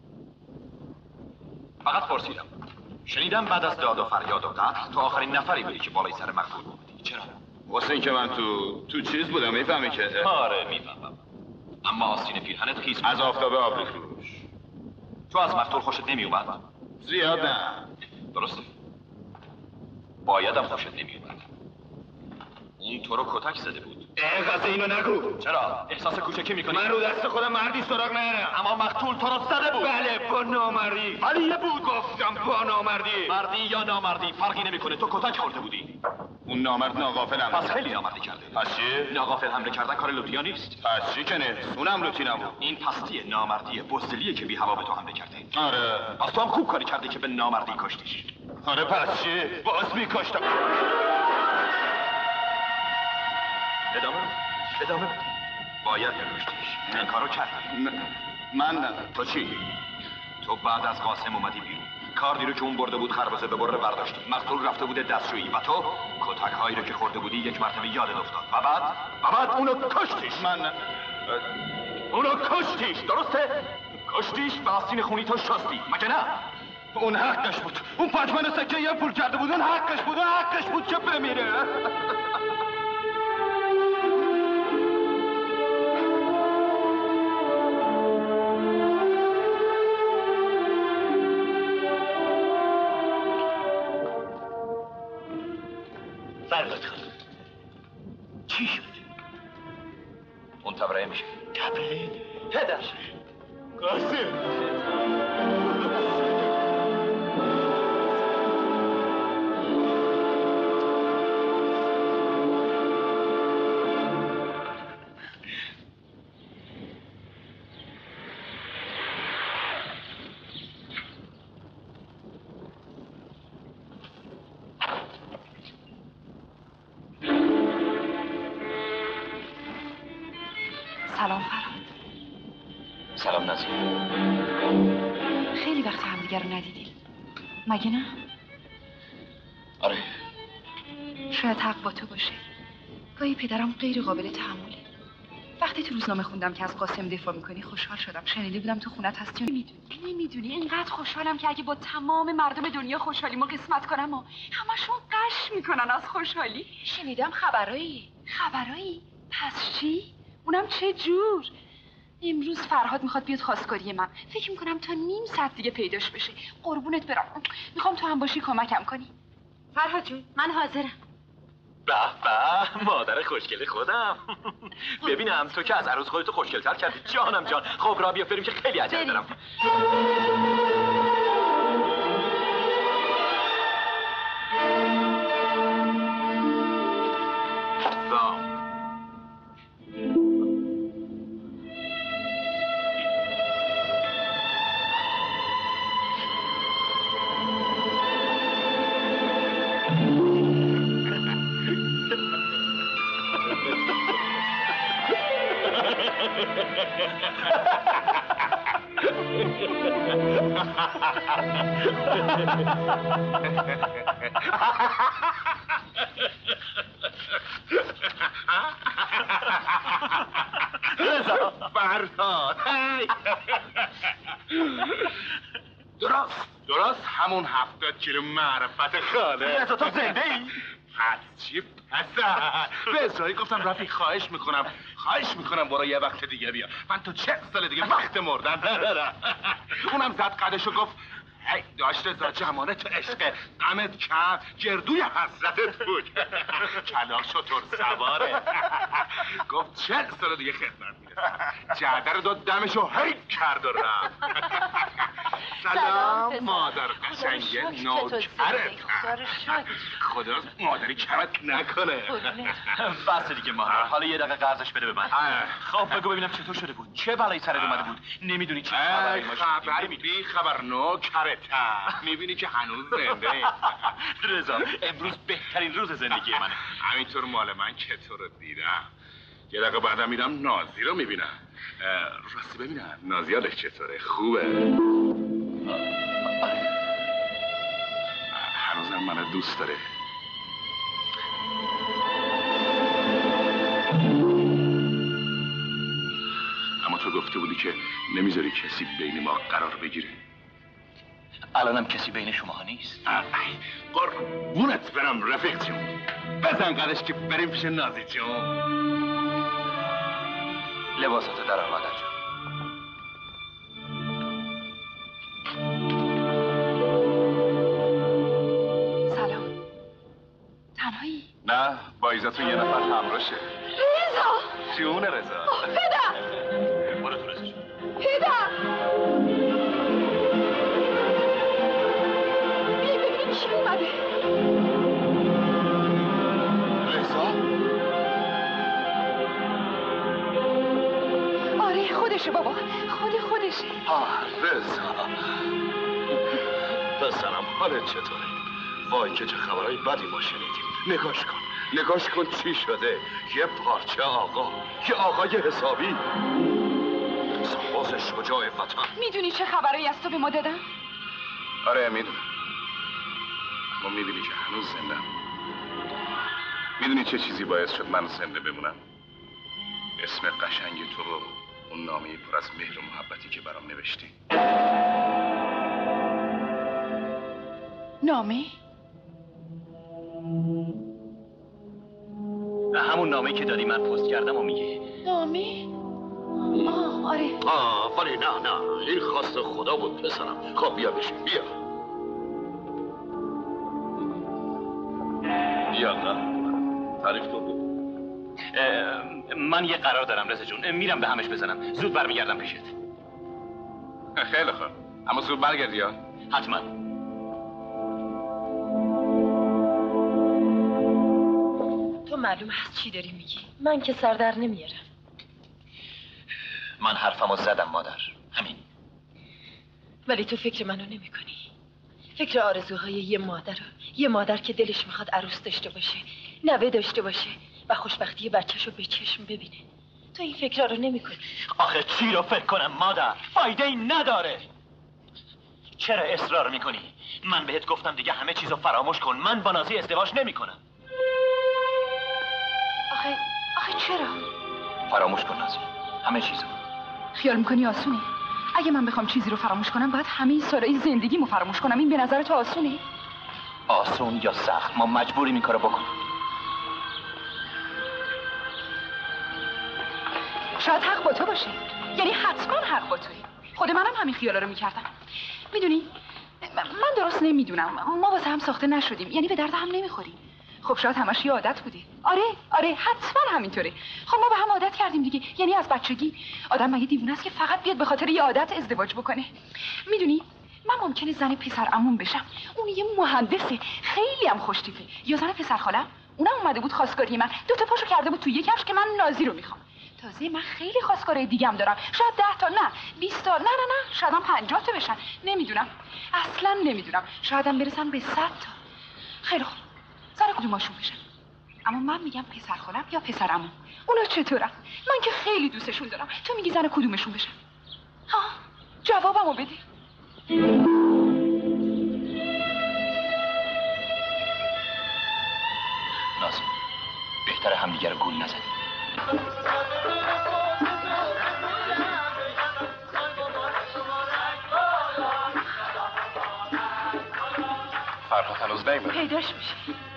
فقط پرسیدم. شنیدم بعد از داد و فریاد و قتل تو آخرین نفری بودی که بالای سر مقتول بودی. چرا؟ واسه اینکه من تو چیز بودم، میفهمی که؟ آره میفهمم. اما آستین پیرهنت خیس بود. از آفتاب آب ریخت روش. تو از مقتول خوشت نمیومد؟ زیاد نه. درسته. بایدم خوشت نمیومد. اون تو رو کتک زده بود. قصه اینو نگو. چرا؟ احساس کوچکی میکنی؟ من رو دست خودم مردی سراغ ندارم. اما مقتول تو رو زده بود. بله با نامردی. ولی بود. گفتم با نامردی. مردی یا نامردی فرقی نمیکنه، تو کتک خورده بودی. اون نامرد ناغافل حمله پس خیلی نامردی کرده. پس چی؟ ناغافل حمله کردن کار لوتیا نیست. پس چی کنه؟ اونم لوتی نبود. این پستی نامردی بزدلیه که بی هوا به تو حمله کرده. آره. پس تو هم خوب کاری کردی که به نامردی کشتیش. آره پس چی؟ باز میکشتم. ادامه. باید میکشتیش. این کارو کردی. من نه. تو چی؟ تو بعد از قاسم اومدی بیرون. کاردی رو که اون برده بود خربزه به بره برداشتی. مقتول رفته بوده دستشویی و تو کتک هایی رو که خورده بودی 1 مرتبه یادت افتاد. و بعد اونو کشتیش. من اونو کشتیش، درسته؟ کشتیش به آستین خونی تو شستی، مگه نه؟ اون حقش بود. اون 5 من سکه یه پول کرده بود. اون حقش بود که بمیره. فرزاد خانم چی شد؟ اون تبرئه میشه. تبرئه؟ پدر قاسم سلام فرهاد. سلام نزی. خیلی وقت همدیگه رو ندیدیم، مگه نه؟ آره. شاید حق با تو باشه. گاهی پدرم غیر قابل تحمله. وقتی تو روزنامه خوندم که از قاسم دفاع میکنی خوشحال شدم. شنیده بودم تو خونت هستی و نمیدونی اینقدر خوشحالم که اگه با تمام مردم دنیا خوشحالیمو قسمت کنم و همشون قش میکنن از خوشحالی. شنیدم خبرایی؟ پس چی؟ اونم چه جور؟ امروز فرهاد میخواد بیاد خواستگاری من. فکر میکنم تا نیم ساعت دیگه پیداش بشه. قربونت برم. میخوام تو هم باشی کمکم کنی. فرهاد جون من حاضرم. به به مادر خوشگل خودم. ببینم تو که از عروس خودتو خوشگل‌تر کردی جانم جان. خب را بیا بریم که خیلی عجله دارم. فرهاد درست همون 70 کیلو معرفت خاله. رضا تو زنده ای؟ پس چی پسر؟ به اسرائیل گفتم رفیق خواهش میکنم برو یه وقت دیگه بیا. من تو 40 سال دیگه وقت مردن ندارم. اونم زد قدشو گفت هی داشت رضا جمانه تو عشق غمت کم گردوی حسرتت بود. کلاق شطور سواره. گفت 40 سال دیگه خدمت میرسم. جعده رو داد دمشو هی کرد و رفت. سلام مادر قشنگه نوکرت. خدا مادری کمت نکنه. بس دیگه مادر حالا یه دقیقه قرضش بده به من. خب بگو ببینم چطور شده بود؟ چه بلایی سرت اومده بود؟ نمیدونی چه خبری خبر بی خبر نوکرت. میبینی که هنوز زنده. رضا امروز بهترین روز زندگی منه. همینطور مال من که تو رو دیدم. یه دقیقه بعدم میرم نازی رو میبینم. راستی ببینم نازی حالش چطوره؟ خوبه؟ هنوزم منو دوست داره. اما تو گفته بودی که نمیذاری کسی بین ما قرار بگیره. الانم کسی بین شماها نیست. قربونت برم رفیق جون. بزن قدش که بریم پیش نازی جون. لباساتو در آمادر جون. سلام. تنهایی؟ نه با ایزتون یه نفر همراشه. رضا جون رضا. پدر برو تو رضا جون. پدر بیا ببینیم چی اومده. رضا؟ آره خودشه بابا. خودشه. رضا پسرم حالت چطوره؟ وای که چه خبرهای بدی ما شنیدیم. نگاش کن چی شده. یه پارچه آقا، یه آقای حسابی، سرباز شجاع وطن. میدونی چه خبرایی از تو به ما دادن؟ آره میدونم. ما میبینی که هنوز زنده. میدونی چه چیزی باعث شد من زنده بمونم؟ اسم قشنگ تو و اون نامه پر از مهر و محبتی که برام نوشتی. نامه؟ همون نامه‌ای که دادی من پست کردم و میگه. نامه؟ آره. ولی نه این خواست خدا بود پسرم. خب بیا بشین بیا. تعریف کن. من یه قرار دارم رضا جون. میرم به همش بزنم. زود برمیگردم پیشت. خیلی خوب. اما زود برگردی ها. حتما. تو معلوم هست چی داری میگی. من که سر در نمیارم. من حرفمو زدم مادر. همین. ولی تو فکر منو نمی کنی. فکر آرزوهای یه مادر که دلش میخواد عروس داشته باشه، نوه داشته باشه و خوشبختی بچه‌شو به چشم ببینه. تو این فکر رو نمی کنی. آخه چی رو فکر کنم مادر؟ فایده ای نداره. چرا اصرار میکنی؟ من بهت گفتم دیگه همه چیزو فراموش کن. من با نازی ازدواج نمیکنم. آخه چرا؟ فراموش کن نازی. همه چیزو. خیال میکنی آسونه؟ اگه من بخوام چیزی رو فراموش کنم باید همه سالهای زندگیمو فراموش کنم. این به نظر تو آسونه؟ آسون یا سخت ما مجبوریم این کارو بکنیم. شاید حق با تو باشه. یعنی حتما حق با توی. خود منم همین خیالا رو میکردم. میدونی من درست نمیدونم. ما واسه هم ساخته نشدیم. یعنی به درد هم نمیخوریم. خب شاید همش یه عادت بوده. آره حتما همینطوره. خب ما به هم عادت کردیم دیگه، یعنی از بچگی. آدم مگه دیوونه است که فقط بیاد به خاطر یه عادت ازدواج بکنه؟ میدونی من ممکنه زن پسر عموم بشم، اون یه مهندسه خیلی هم خوشتیپه، یا زن پسر خالم اونم اومده بود خواستگاری من، 2 تا پاشو کرده بود تو یک کفش که من نازی رو میخوام. تازه من خیلی خواستگارای دیگه هم دارم، شاید 10 تا، نه 20 تا، نه شاید هم 50 تا بشن، نمیدونم، اصلا نمیدونم، شاید هم برسن به 100 تا. خیلی خوب، زن کدوماشون بشن؟ اما من میگم پسر خالم یا پسر عموم. اونا چطورن؟ من که خیلی دوستشون دارم. تو میگی زن کدومشون بشن؟ ها جوابمو بده. نازی بهتره همدیگه رو گول نزنیم. فرهاد هنوز نیومده. پیداش میشه.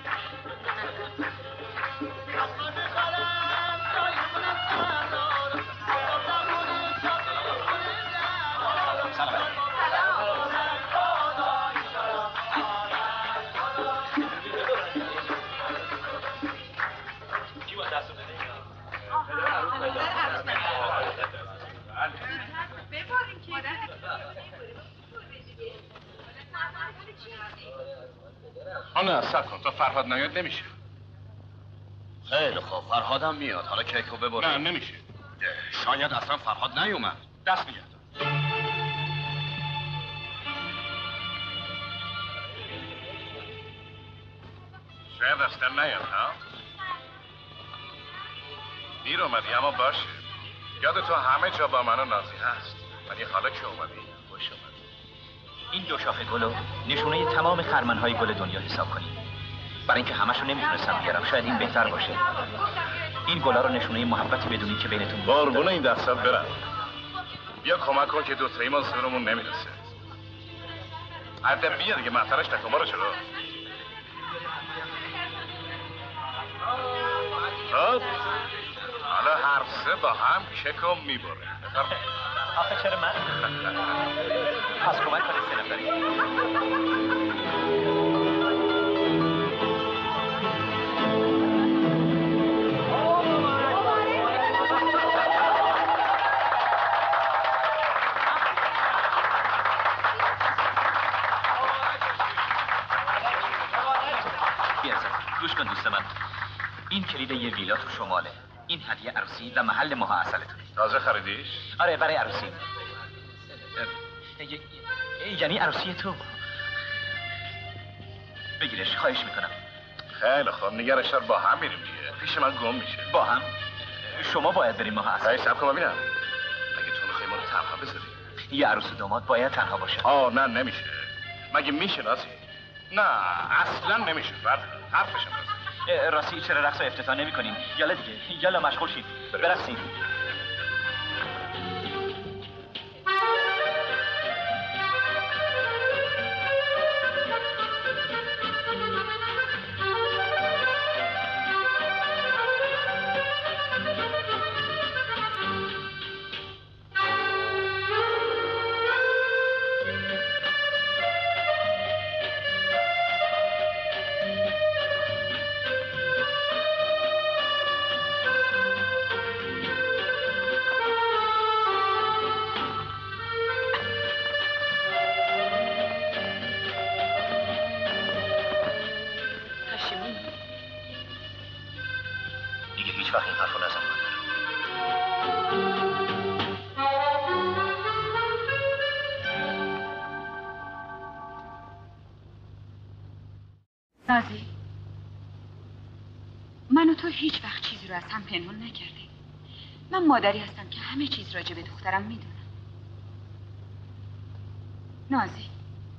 نه سب کن، تا فرهاد نیاد نمیشه. خیلی خوب، فرهادم میاد. حالا کیکو ببریم. نه نمیشه. شاید اصلا فرهاد نیومد. دست نگه دار. شاید اصلا نیاد ها؟ دیر اومدی اما باشه. یاد تو همه جا با من و نازی هست. ولی حالا که اومدی خوش اومدی. این 2 شاخه گلو نشونه تمام خرمن‌های گل دنیا حساب کنید. برای اینکه همشو نمیتونستم بیارم، شاید این بهتر باشه. این گلا رو نشونه محبتی بدونید که بینتون بود. قربون این دستات برم. بیا کمک کن که 2 تایی ما زورمون نمیرسه. حتی بیا دیگه محترش تکمارو چرا؟ خب حالا هر سه با هم ککم میبره. آخه چرا من؟ پس کمک کنید 3 نفری. گوش کن دوست من، این کلید یه ویلا تو شماله. این هدیه عروسی و محل ماه عسلتونه. تازه خریدیش؟ آره برای عروسی. یعنی عروسی تو. بگیرش، خواهش میکنم. خیلی خوب، نگرش دار، با هم میریم دیگه. پیش من گم میشه. با هم؟ شما باید بریم ماه عسل. سب کن ببینم. مگه تو میخوای ما رو تنها بذاری؟ یه عروس و داماد باید تنها باشه. نه نمیشه. مگه میشه نازی؟ نه اصلا نمیشه. بعد حرفشم بزن. راستی چرا رقص و افتتاح نمی‌کنین؟ یالا دیگه، یالا مشغول شید. برقصین. نازی، من و تو هیچ وقت چیزی رو از هم پنهان نکردیم. من مادری هستم که همه چیز راجع به دخترم میدونم. نازی،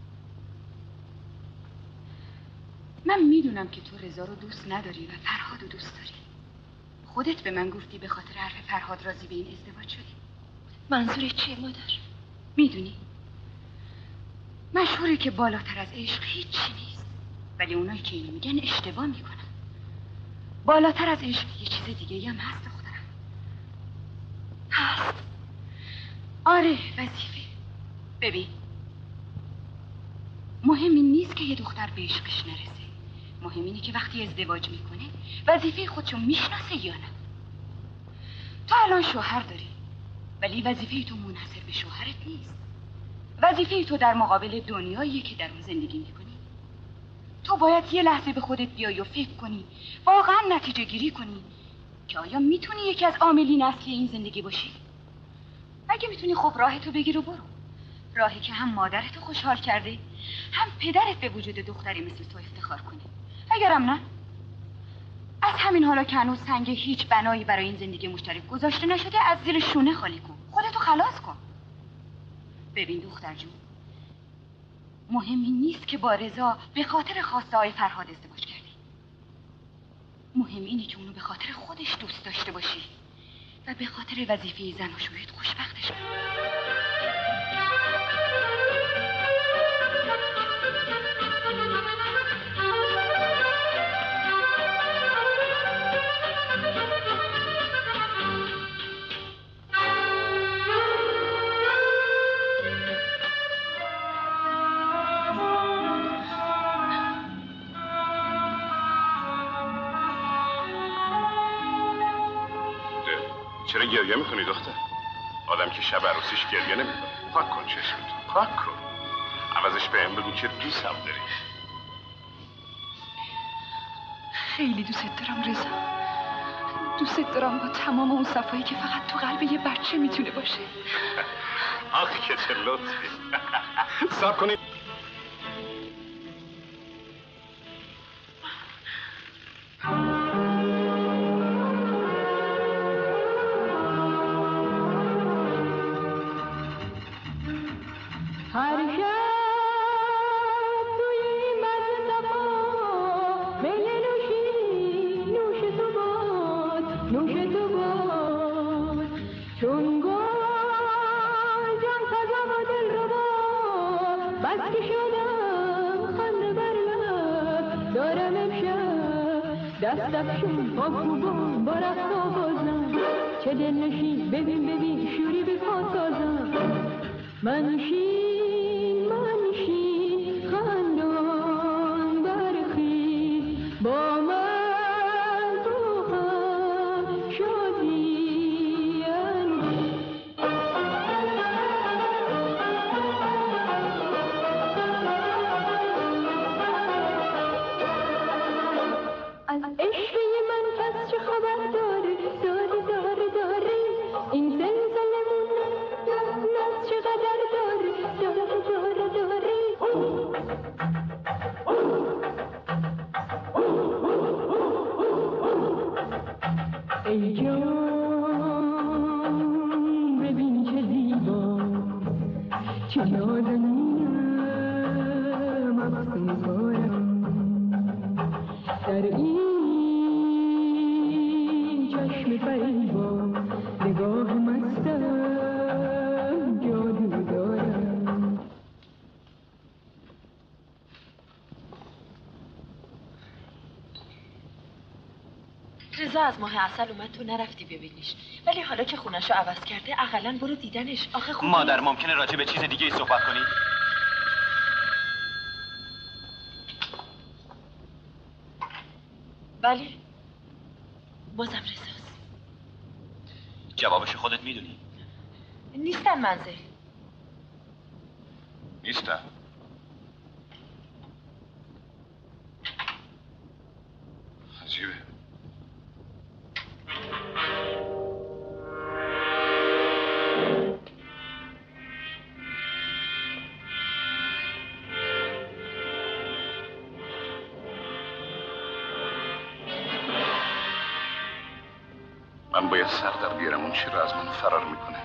من میدونم که تو رضا رو دوست نداری و فرهاد رو دوست داری. خودت به من گفتی به خاطر حرف فرهاد راضی به این ازدواج شدی. منظورت چیه مادر؟ میدونی مشهوره که بالاتر از عشق هیچی نیست، ولی اونایی که اینو میگن اشتباه میکنن. بالاتر از عشق یه چیز دیگه هم هست دخترم. هست. آره، وظیفه. ببین، مهم این نیست که یه دختر به عشقش نرسه. مهم اینه که وقتی ازدواج میکنه وظیفه خودشو میشناسه یا نه. تو الان شوهر داری ولی وظیفه تو منحصر به شوهرت نیست. وظیفه تو در مقابل دنیاییه که در اون زندگی میکنی. تو باید یه لحظه به خودت بیای و فکر کنی، واقعا نتیجه گیری کنی که آیا میتونی یکی از عاملین اصلی این زندگی باشی؟ اگه میتونی خب راهتو بگیر و برو. راهی که هم مادرتو خوشحال کرده هم پدرت به وجود دختری مثل تو افتخار کنه. اگرم نه، از همین حالا که هنوز سنگ هیچ بنایی برای این زندگی مشترک گذاشته نشده از زیر شونه خالی کن، خودتو خلاص کن. ببین دختر جون، مهم این نیست که با رضا به خاطر خواسته های فرهاد ازدواج کردی. مهم اینه که اونو به خاطر خودش دوست داشته باشی و به خاطر وظیفه زناشوییت خوشبختش کنی. چرا گریه میکنی دختر؟ آدم که شب عروسیش گریه نمیکنه. پاک کن چشمتو، پاک کن. عوضش بهم بگو که دوستم داری. خیلی دوست دارم رضا. دوست دارم با تمام اون صفایی که فقط تو قلب یه بچه میتونه باشه. آخ که چه لطفی. صبر کنی. دستفشون با کوبان با رقص و بازم چه دلنشین ببین شوری به پا سازم منشین خندان برخی با من تو هم شادی از عشق من کس چه خبر داره این زلزلمون ناز چقدر داره ای جان ببین چه زیبا چه نازنینم افسون کارم در این چشم فریبان نگاه مستم جادو دارم رضا از ماه عسل اومد تو نرفتی ببینیش، ولی حالا که خونشو عوض کرده اقلن برو دیدنش. آخه خوب مادر ممکنه راجع به چیز دیگه ای صحبت کنی؟ بله بازم رضاست. جوابش خودت میدونی. نیستن منزل. نیستن. عجیبه. من باید سر در بیارم اون چی رو از من فرار میکنه.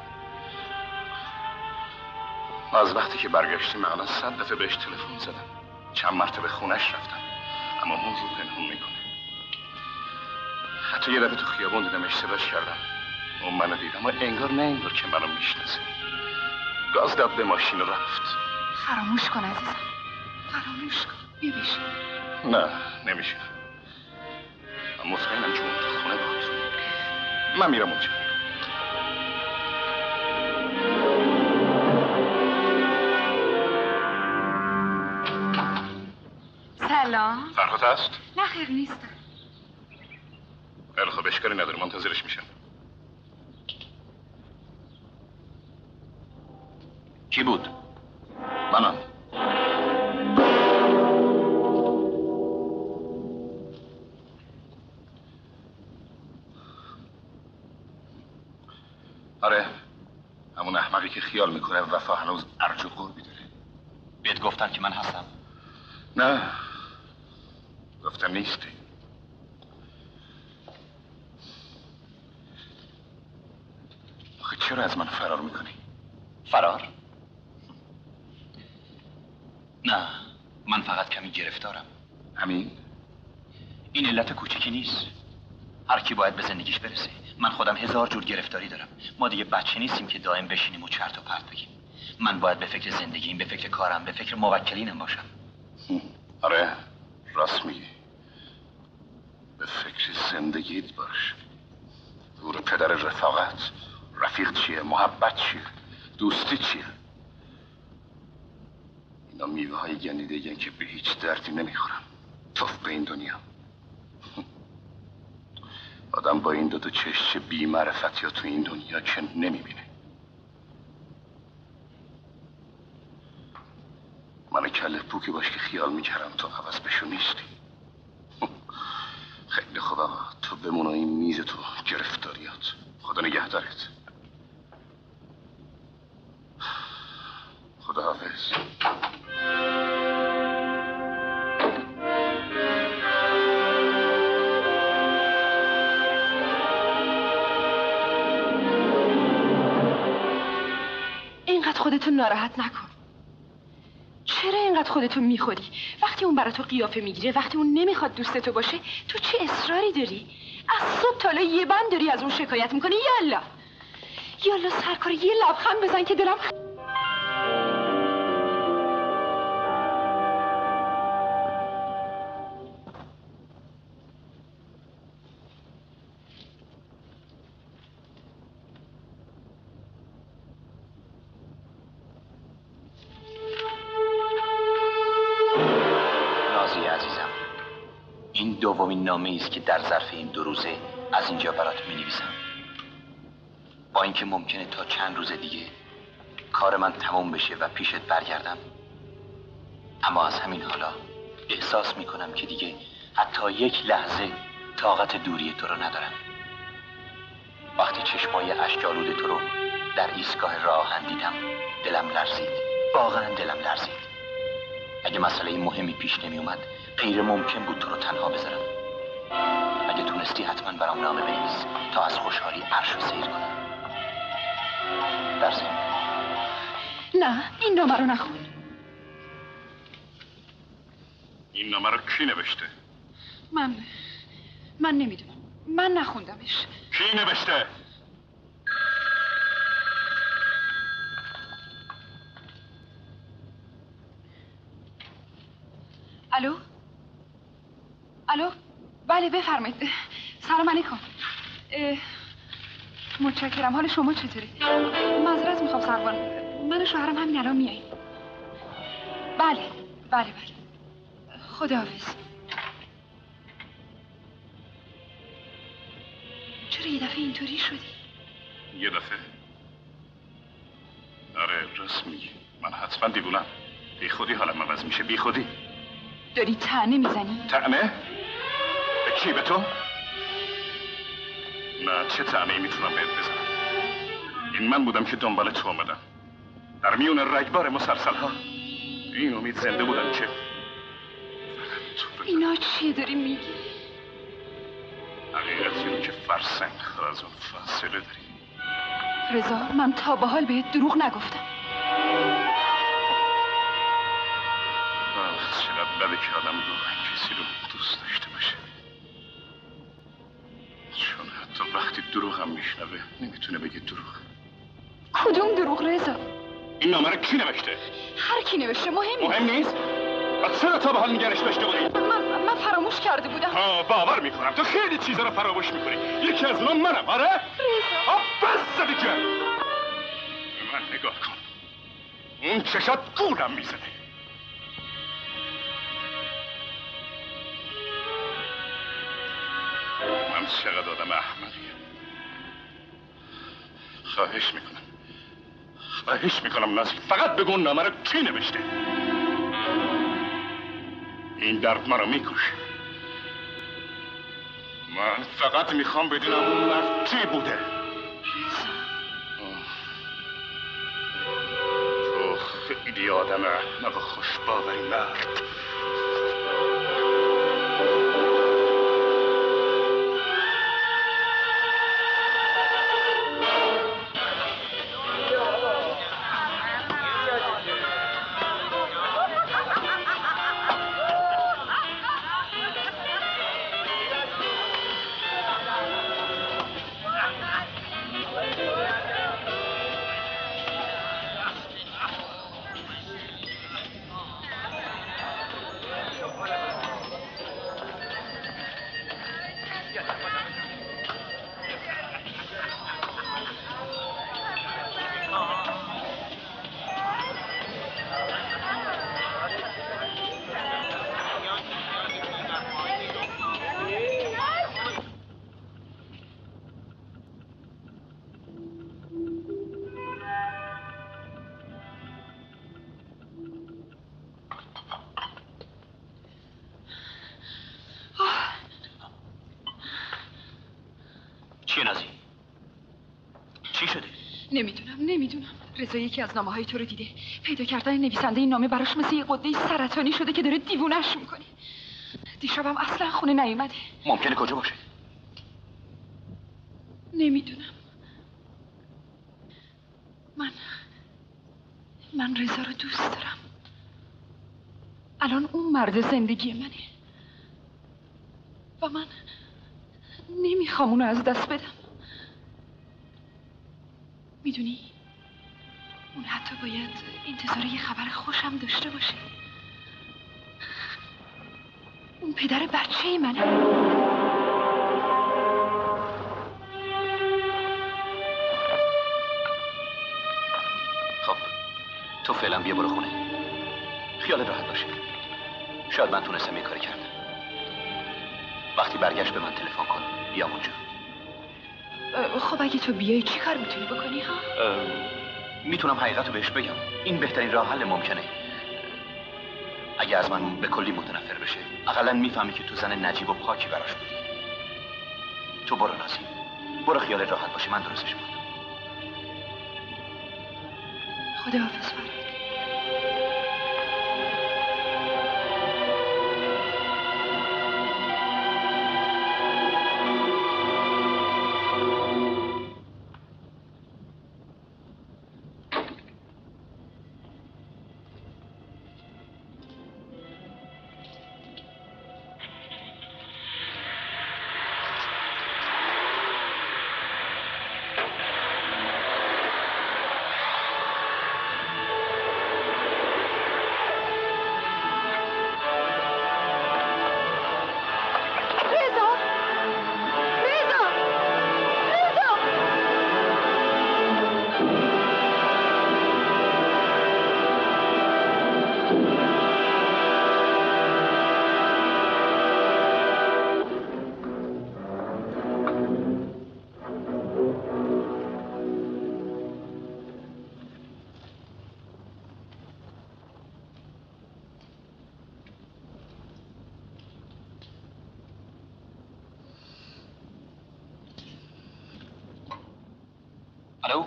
از وقتی که برگشتیم من از 100 دفعه بهش تلفن زدم، چند مرتبه خونش رفتم، اما اون رو پنهون میکنه. حتی یه دفعه تو خیابون دیدمش، صداش کردم، اون منو دید اما انگار نه انگار که منو میشناسه. گاز داد به ماشین و رفت. فراموش کن عزیزم، فراموش کن. بیا بشین. نه نمیشه. من مطمئنم چون تو خونه بود. من میرم اونجا. سلام سلام. فرهاد هست؟ نه خیر نیستم. خیلی خوب، اشکالی نداره، منتظرش میشم. کی بود؟ منم. آره، همون احمقی که خیال میکنه وفا هنوز ارج و قربی داره. بهت گفتن که من هستم؟ نه، گفتم نیستی. آخه چرا از من فرار میکنی؟ فرار؟ نه، من فقط کمی گرفتارم. همین؟ این علت کوچکی نیست. هر کی باید به زندگیش برسه. من خودم 1000 جور گرفتاری دارم. ما دیگه بچه نیستیم که دائم بشینیم و چرت و پرت بگیم. من باید به فکر زندگیم، به فکر کارم، به فکر موکلینم باشم. آره، راست میگی. به فکر زندگیت باش. دور پدر رفاقت. رفیق چیه؟ محبت چیه؟ دوستی چیه؟ اینا میوه های گندیده که به هیچ دردی نمیخورن. توف به این دنیا. آدم با این دوتا چشم بی معرفتی ها تو این دنیا که نمیبینه. من کله پوکی باش که خیال میکردم تو عوض بشو نیستی. خیلی خوب آقا، تو بمون این میز تو گرفتاریات. خدا نگهدارت. خدا حافظ. اینقدر خودتو ناراحت نکن. چرا اینقدر خودتو میخوری؟ وقتی اون برای تو قیافه میگیره، وقتی اون نمیخواد دوستتو باشه، تو چه اصراری داری؟ از صبح تا حالا یه بند داری از اون شکایت میکنی. یالا سرکار، یه لبخند بزن که دلم این دومین نامه‌ای است که در ظرف این 2 روزه از اینجا برات می‌نویسم. با اینکه ممکنه تا چند روز دیگه کار من تموم بشه و پیشت برگردم، اما از همین حالا احساس میکنم که دیگه حتی یک لحظه طاقت دوری تو رو ندارم. وقتی چشمای اشک‌آلود تو رو در ایستگاه راهن دیدم، دلم لرزید. واقعا دلم لرزید. اگه مسئله مهمی پیش نمی اومد، غیر ممکن بود تو رو تنها بذارم. اگه تونستی حتما برام نامه بنویس تا از خوشحالی عرش رو سیر کنم. در ضمن نه، این نامه رو نخون. این نامه رو کی نوشته؟ من نمیدونم. من نخوندمش. کی نوشته؟ الو؟ بله بفرمایید. سلام علیکم. متشکرم. حال شما چطوره؟ معذرت میخوام سروان، من و شوهرم همین الان میاییم. بله. خداحافظ. چرا یه دفعه اینطوری شدی؟ یه دفعه؟ آره راست میگی. من حتما دیوونم. بی خودی حالم عوض میشه. بی خودی. داری طعنه میزنی؟ طعنه؟ به کی؟ به تو؟ نه، چه طعنه‌ای میتونم بهت بزنم؟ این من بودم که دنبال تو آمدم. در میون رگبار مسلسل‌ها این امید زنده بودم که اینا چیه داری میگی؟ حقیقتی رو که فرسنگ از اون فاصله داری. رضا، من تا به حال بهت دروغ نگفتم. چقدر بده که آدم واقعا کسی رو دوست داشته باشه، چون حتی وقتی دروغ هم میشنوه نمیتونه بگه دروغ. کدوم دروغ رضا؟ این نامه رو کی نوشته؟ هر کی نوشته مهم نیست؟ و چرا تا به حال نگرش داشته بودی؟ من فراموش کرده بودم. باور میکنم تو خیلی چیزا رو فراموش میکنی. یکی از منم. آره؟ رضا بس دیگه. به من نگاه کن. اون چشات گولم میزنه. چقدر آدم احمقیه. خواهش میکنم نازی، فقط بگو نامه رو کی نوشته. این درد مرا میکشه. من فقط میخوام بدونم اون مرد کی بوده. تو خیلی آدم احمق و خوشباوری مرد. چیه نازی؟ چی شده؟ نمیدونم. رضا یکی از نامه‌های تو رو دیده. پیدا کردن نویسنده این نامه براش مثل یه قده سرطانی شده که داره دیوونه‌اش میکنه. دیشبم اصلا خونه نیومده. ممکنه کجا باشه؟ نمیدونم. من رضا رو دوست دارم. الان اون مرد زندگی منه و من نمیخوام اونو از دست بدم. میدونی اون حتی باید انتظار یه خبر خوشم داشته باشه. اون پدر بچه منه. خب تو فعلا بیا برو خونه. خیالت راحت باشه. شاید من تونستم یه کاری کردم. وقتی برگشت به من تلفن کن. بیام اونجا. خب اگه تو بیای چی کار میتونی بکنی ها؟ میتونم حقیقت رو بهش بگم. این بهترین راه حل ممکنه. اگه از من به کلی متنفر بشه اقلا میفهمی که تو زن نجیب و پاکی براش بودی. تو برو نازی. برو خیالت راحت باشه. من درستش میکنم. خداحافظ فرید. الو؟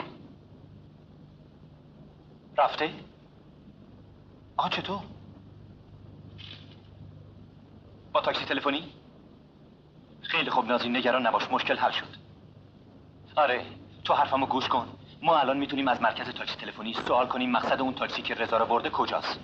رفته؟ آقا چطور؟ با تاکسی تلفنی؟ خیلی خوب نازی، نگران نباش، مشکل حل شد. آره تو حرفمو گوش کن. ما الان میتونیم از مرکز تاکسی تلفنی سوال کنیم مقصد اون تاکسی که رضا رو برده کجاست.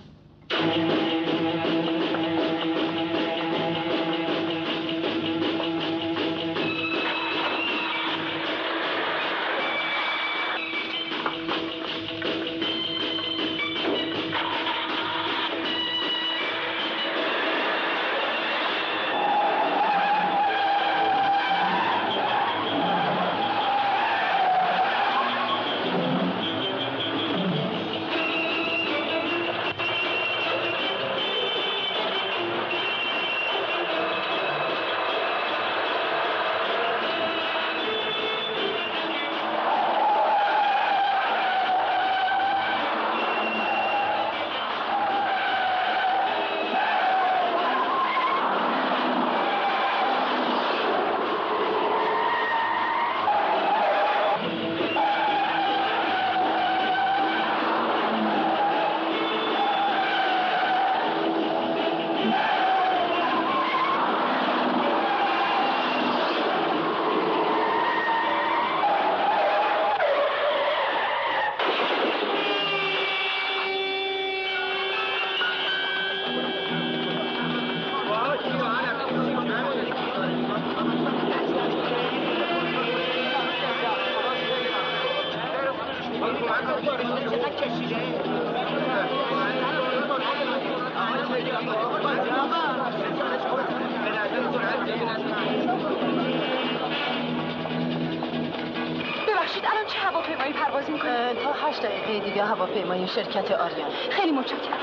ببخشید الان چه هواپیمایی پرواز میکنه؟ تا 8 دقیقه دیگه هواپیمای شرکت آریان. خیلی متشکرم.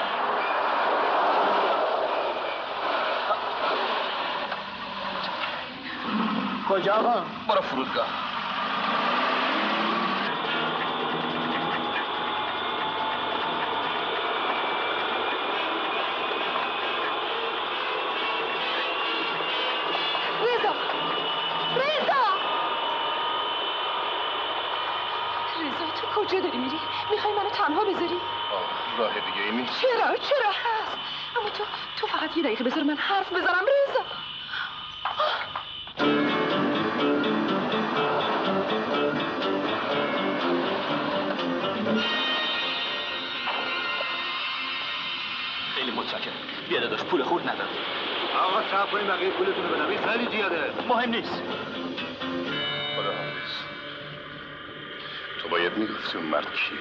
کجا آقا؟ برو فرودگاه. رضا تو کجا داری میری؟ میخوای منو تنها بذاری؟ راه دیگه ای نیست. چرا هست؟ اما تو فقط یه دقیقه بذار من حرف بزنم رضا. خیلی متشکرم. بیا داداش پول خورد ندارم. آقا صبر کنید بقیه پولتون رو بدم. این خیلی زیاده. مهم نیست. خدا حافظ. تو باید میگفتی اون مرد کیه؟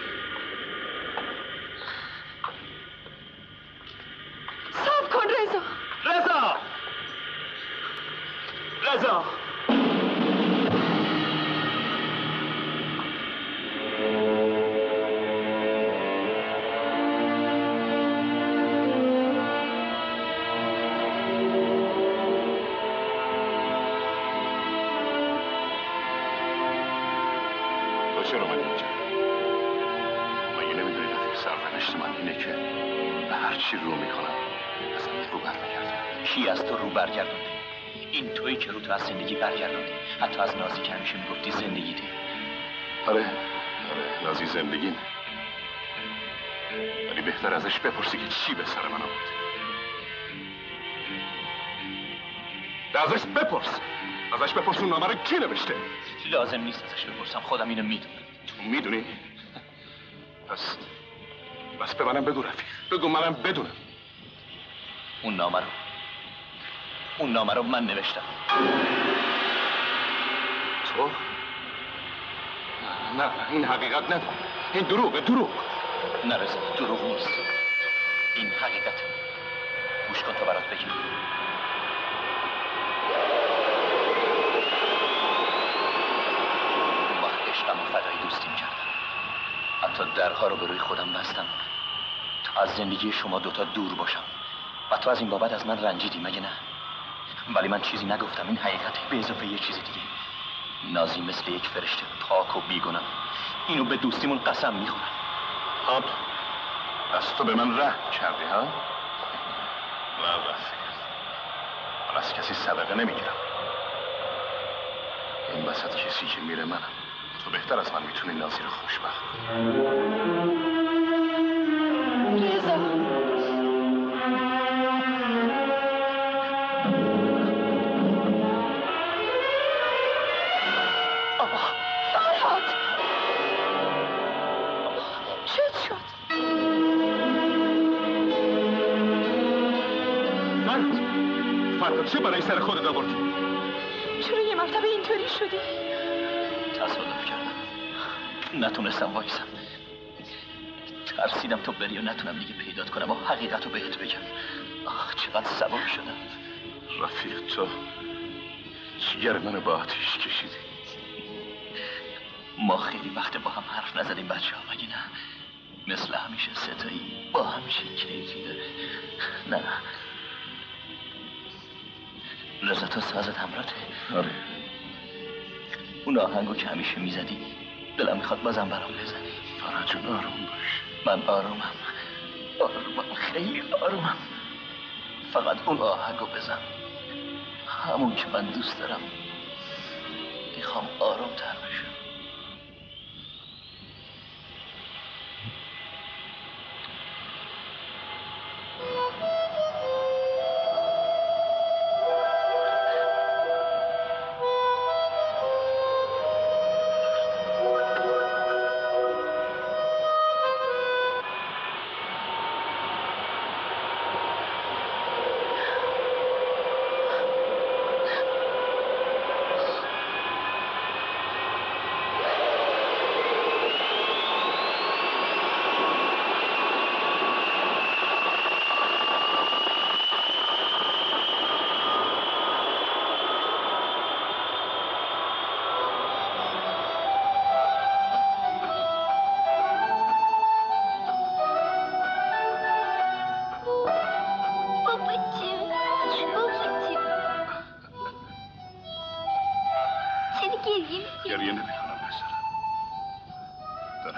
صبر کن رضا. چرا من اینجا؟ مگه نمیدونی رفیق سرنوشت من اینه که به هر چی رو میکنم از من رو برمیگردم. کی از تو رو برگردونده؟ این تویی که رو تو از زندگی برگردوندی. حتی از نازی که همیشه میگفتی زندگیته. آره نازی زندگین، ولی بهتر ازش بپرسی که چی به سر من آورد. ازش بپرس اون نامه رو کی نوشته؟ لازم نیست ازش بپرسم، خودم اینو میدونم. تو میدونی؟ بس به منم بگو رفیق، بگو منم بدونم. اون نامه رو من نوشتم. تو؟ نه این حقیقت نداره. این دروغ. نه رضا، دروغ نیست. این حقیقته. گوش کن تا برات بگم. عشقم و فدای دوستیم کردم. حتی درها رو به روی خودم بستم تا از زندگی شما دوتا دور باشم و تو از این بابت از من رنجیدی مگه نه؟ ولی من چیزی نگفتم. این حقیقته به اضافه یه چیز دیگه. نازی مثل یک فرشته پاک و بیگناه. اینو به دوستیمون قسم میخورم. آب از تو به من رحم کردی ها؟ نه من از کسی صدقه نمیگیرم. این وسط کسی که میره منم. تو بهتر از من میتونی نازی رو خوشبخت کنی. رضا فرهاد چت شد؟ فرهاد چه برای سر خودت آوردی؟ چرا یه مرتبه اینطوری شدی؟ تصادف کردم. نتونستم وایسم. ترسیدم تو بری و نتونم دیگه پیدات کنم و حقیقت رو بهت بگم. آخ چقدر سبک شدم. رفیق تو جگر منو با آتیش کشیدی. ما خیلی وقت با هم حرف نزدیم بچه ها مگه نه؟ مثل همیشه ستایی با همیشه کیفی داره. نه رضا تو سازت همراته؟ آره. اون آهنگو که همیشه میزدی دلم میخواد بازم برام بزنی. فرهاد جون آروم باش. من آرومم خیلی آرومم. فقط اون آهنگو بزن، همون که من دوست دارم. میخوام آروم تر بشم.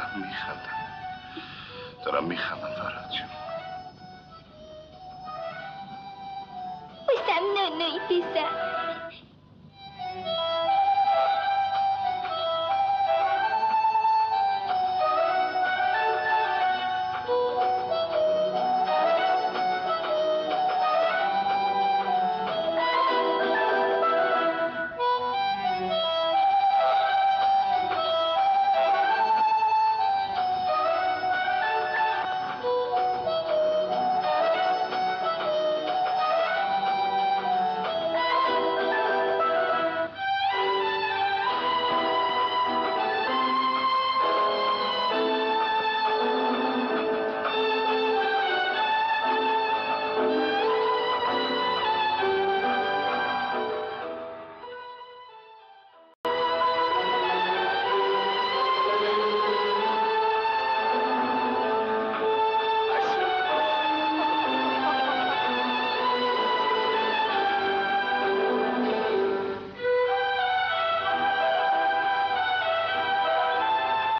دارم میخندم فرهاد جون. بسم نونوی بسم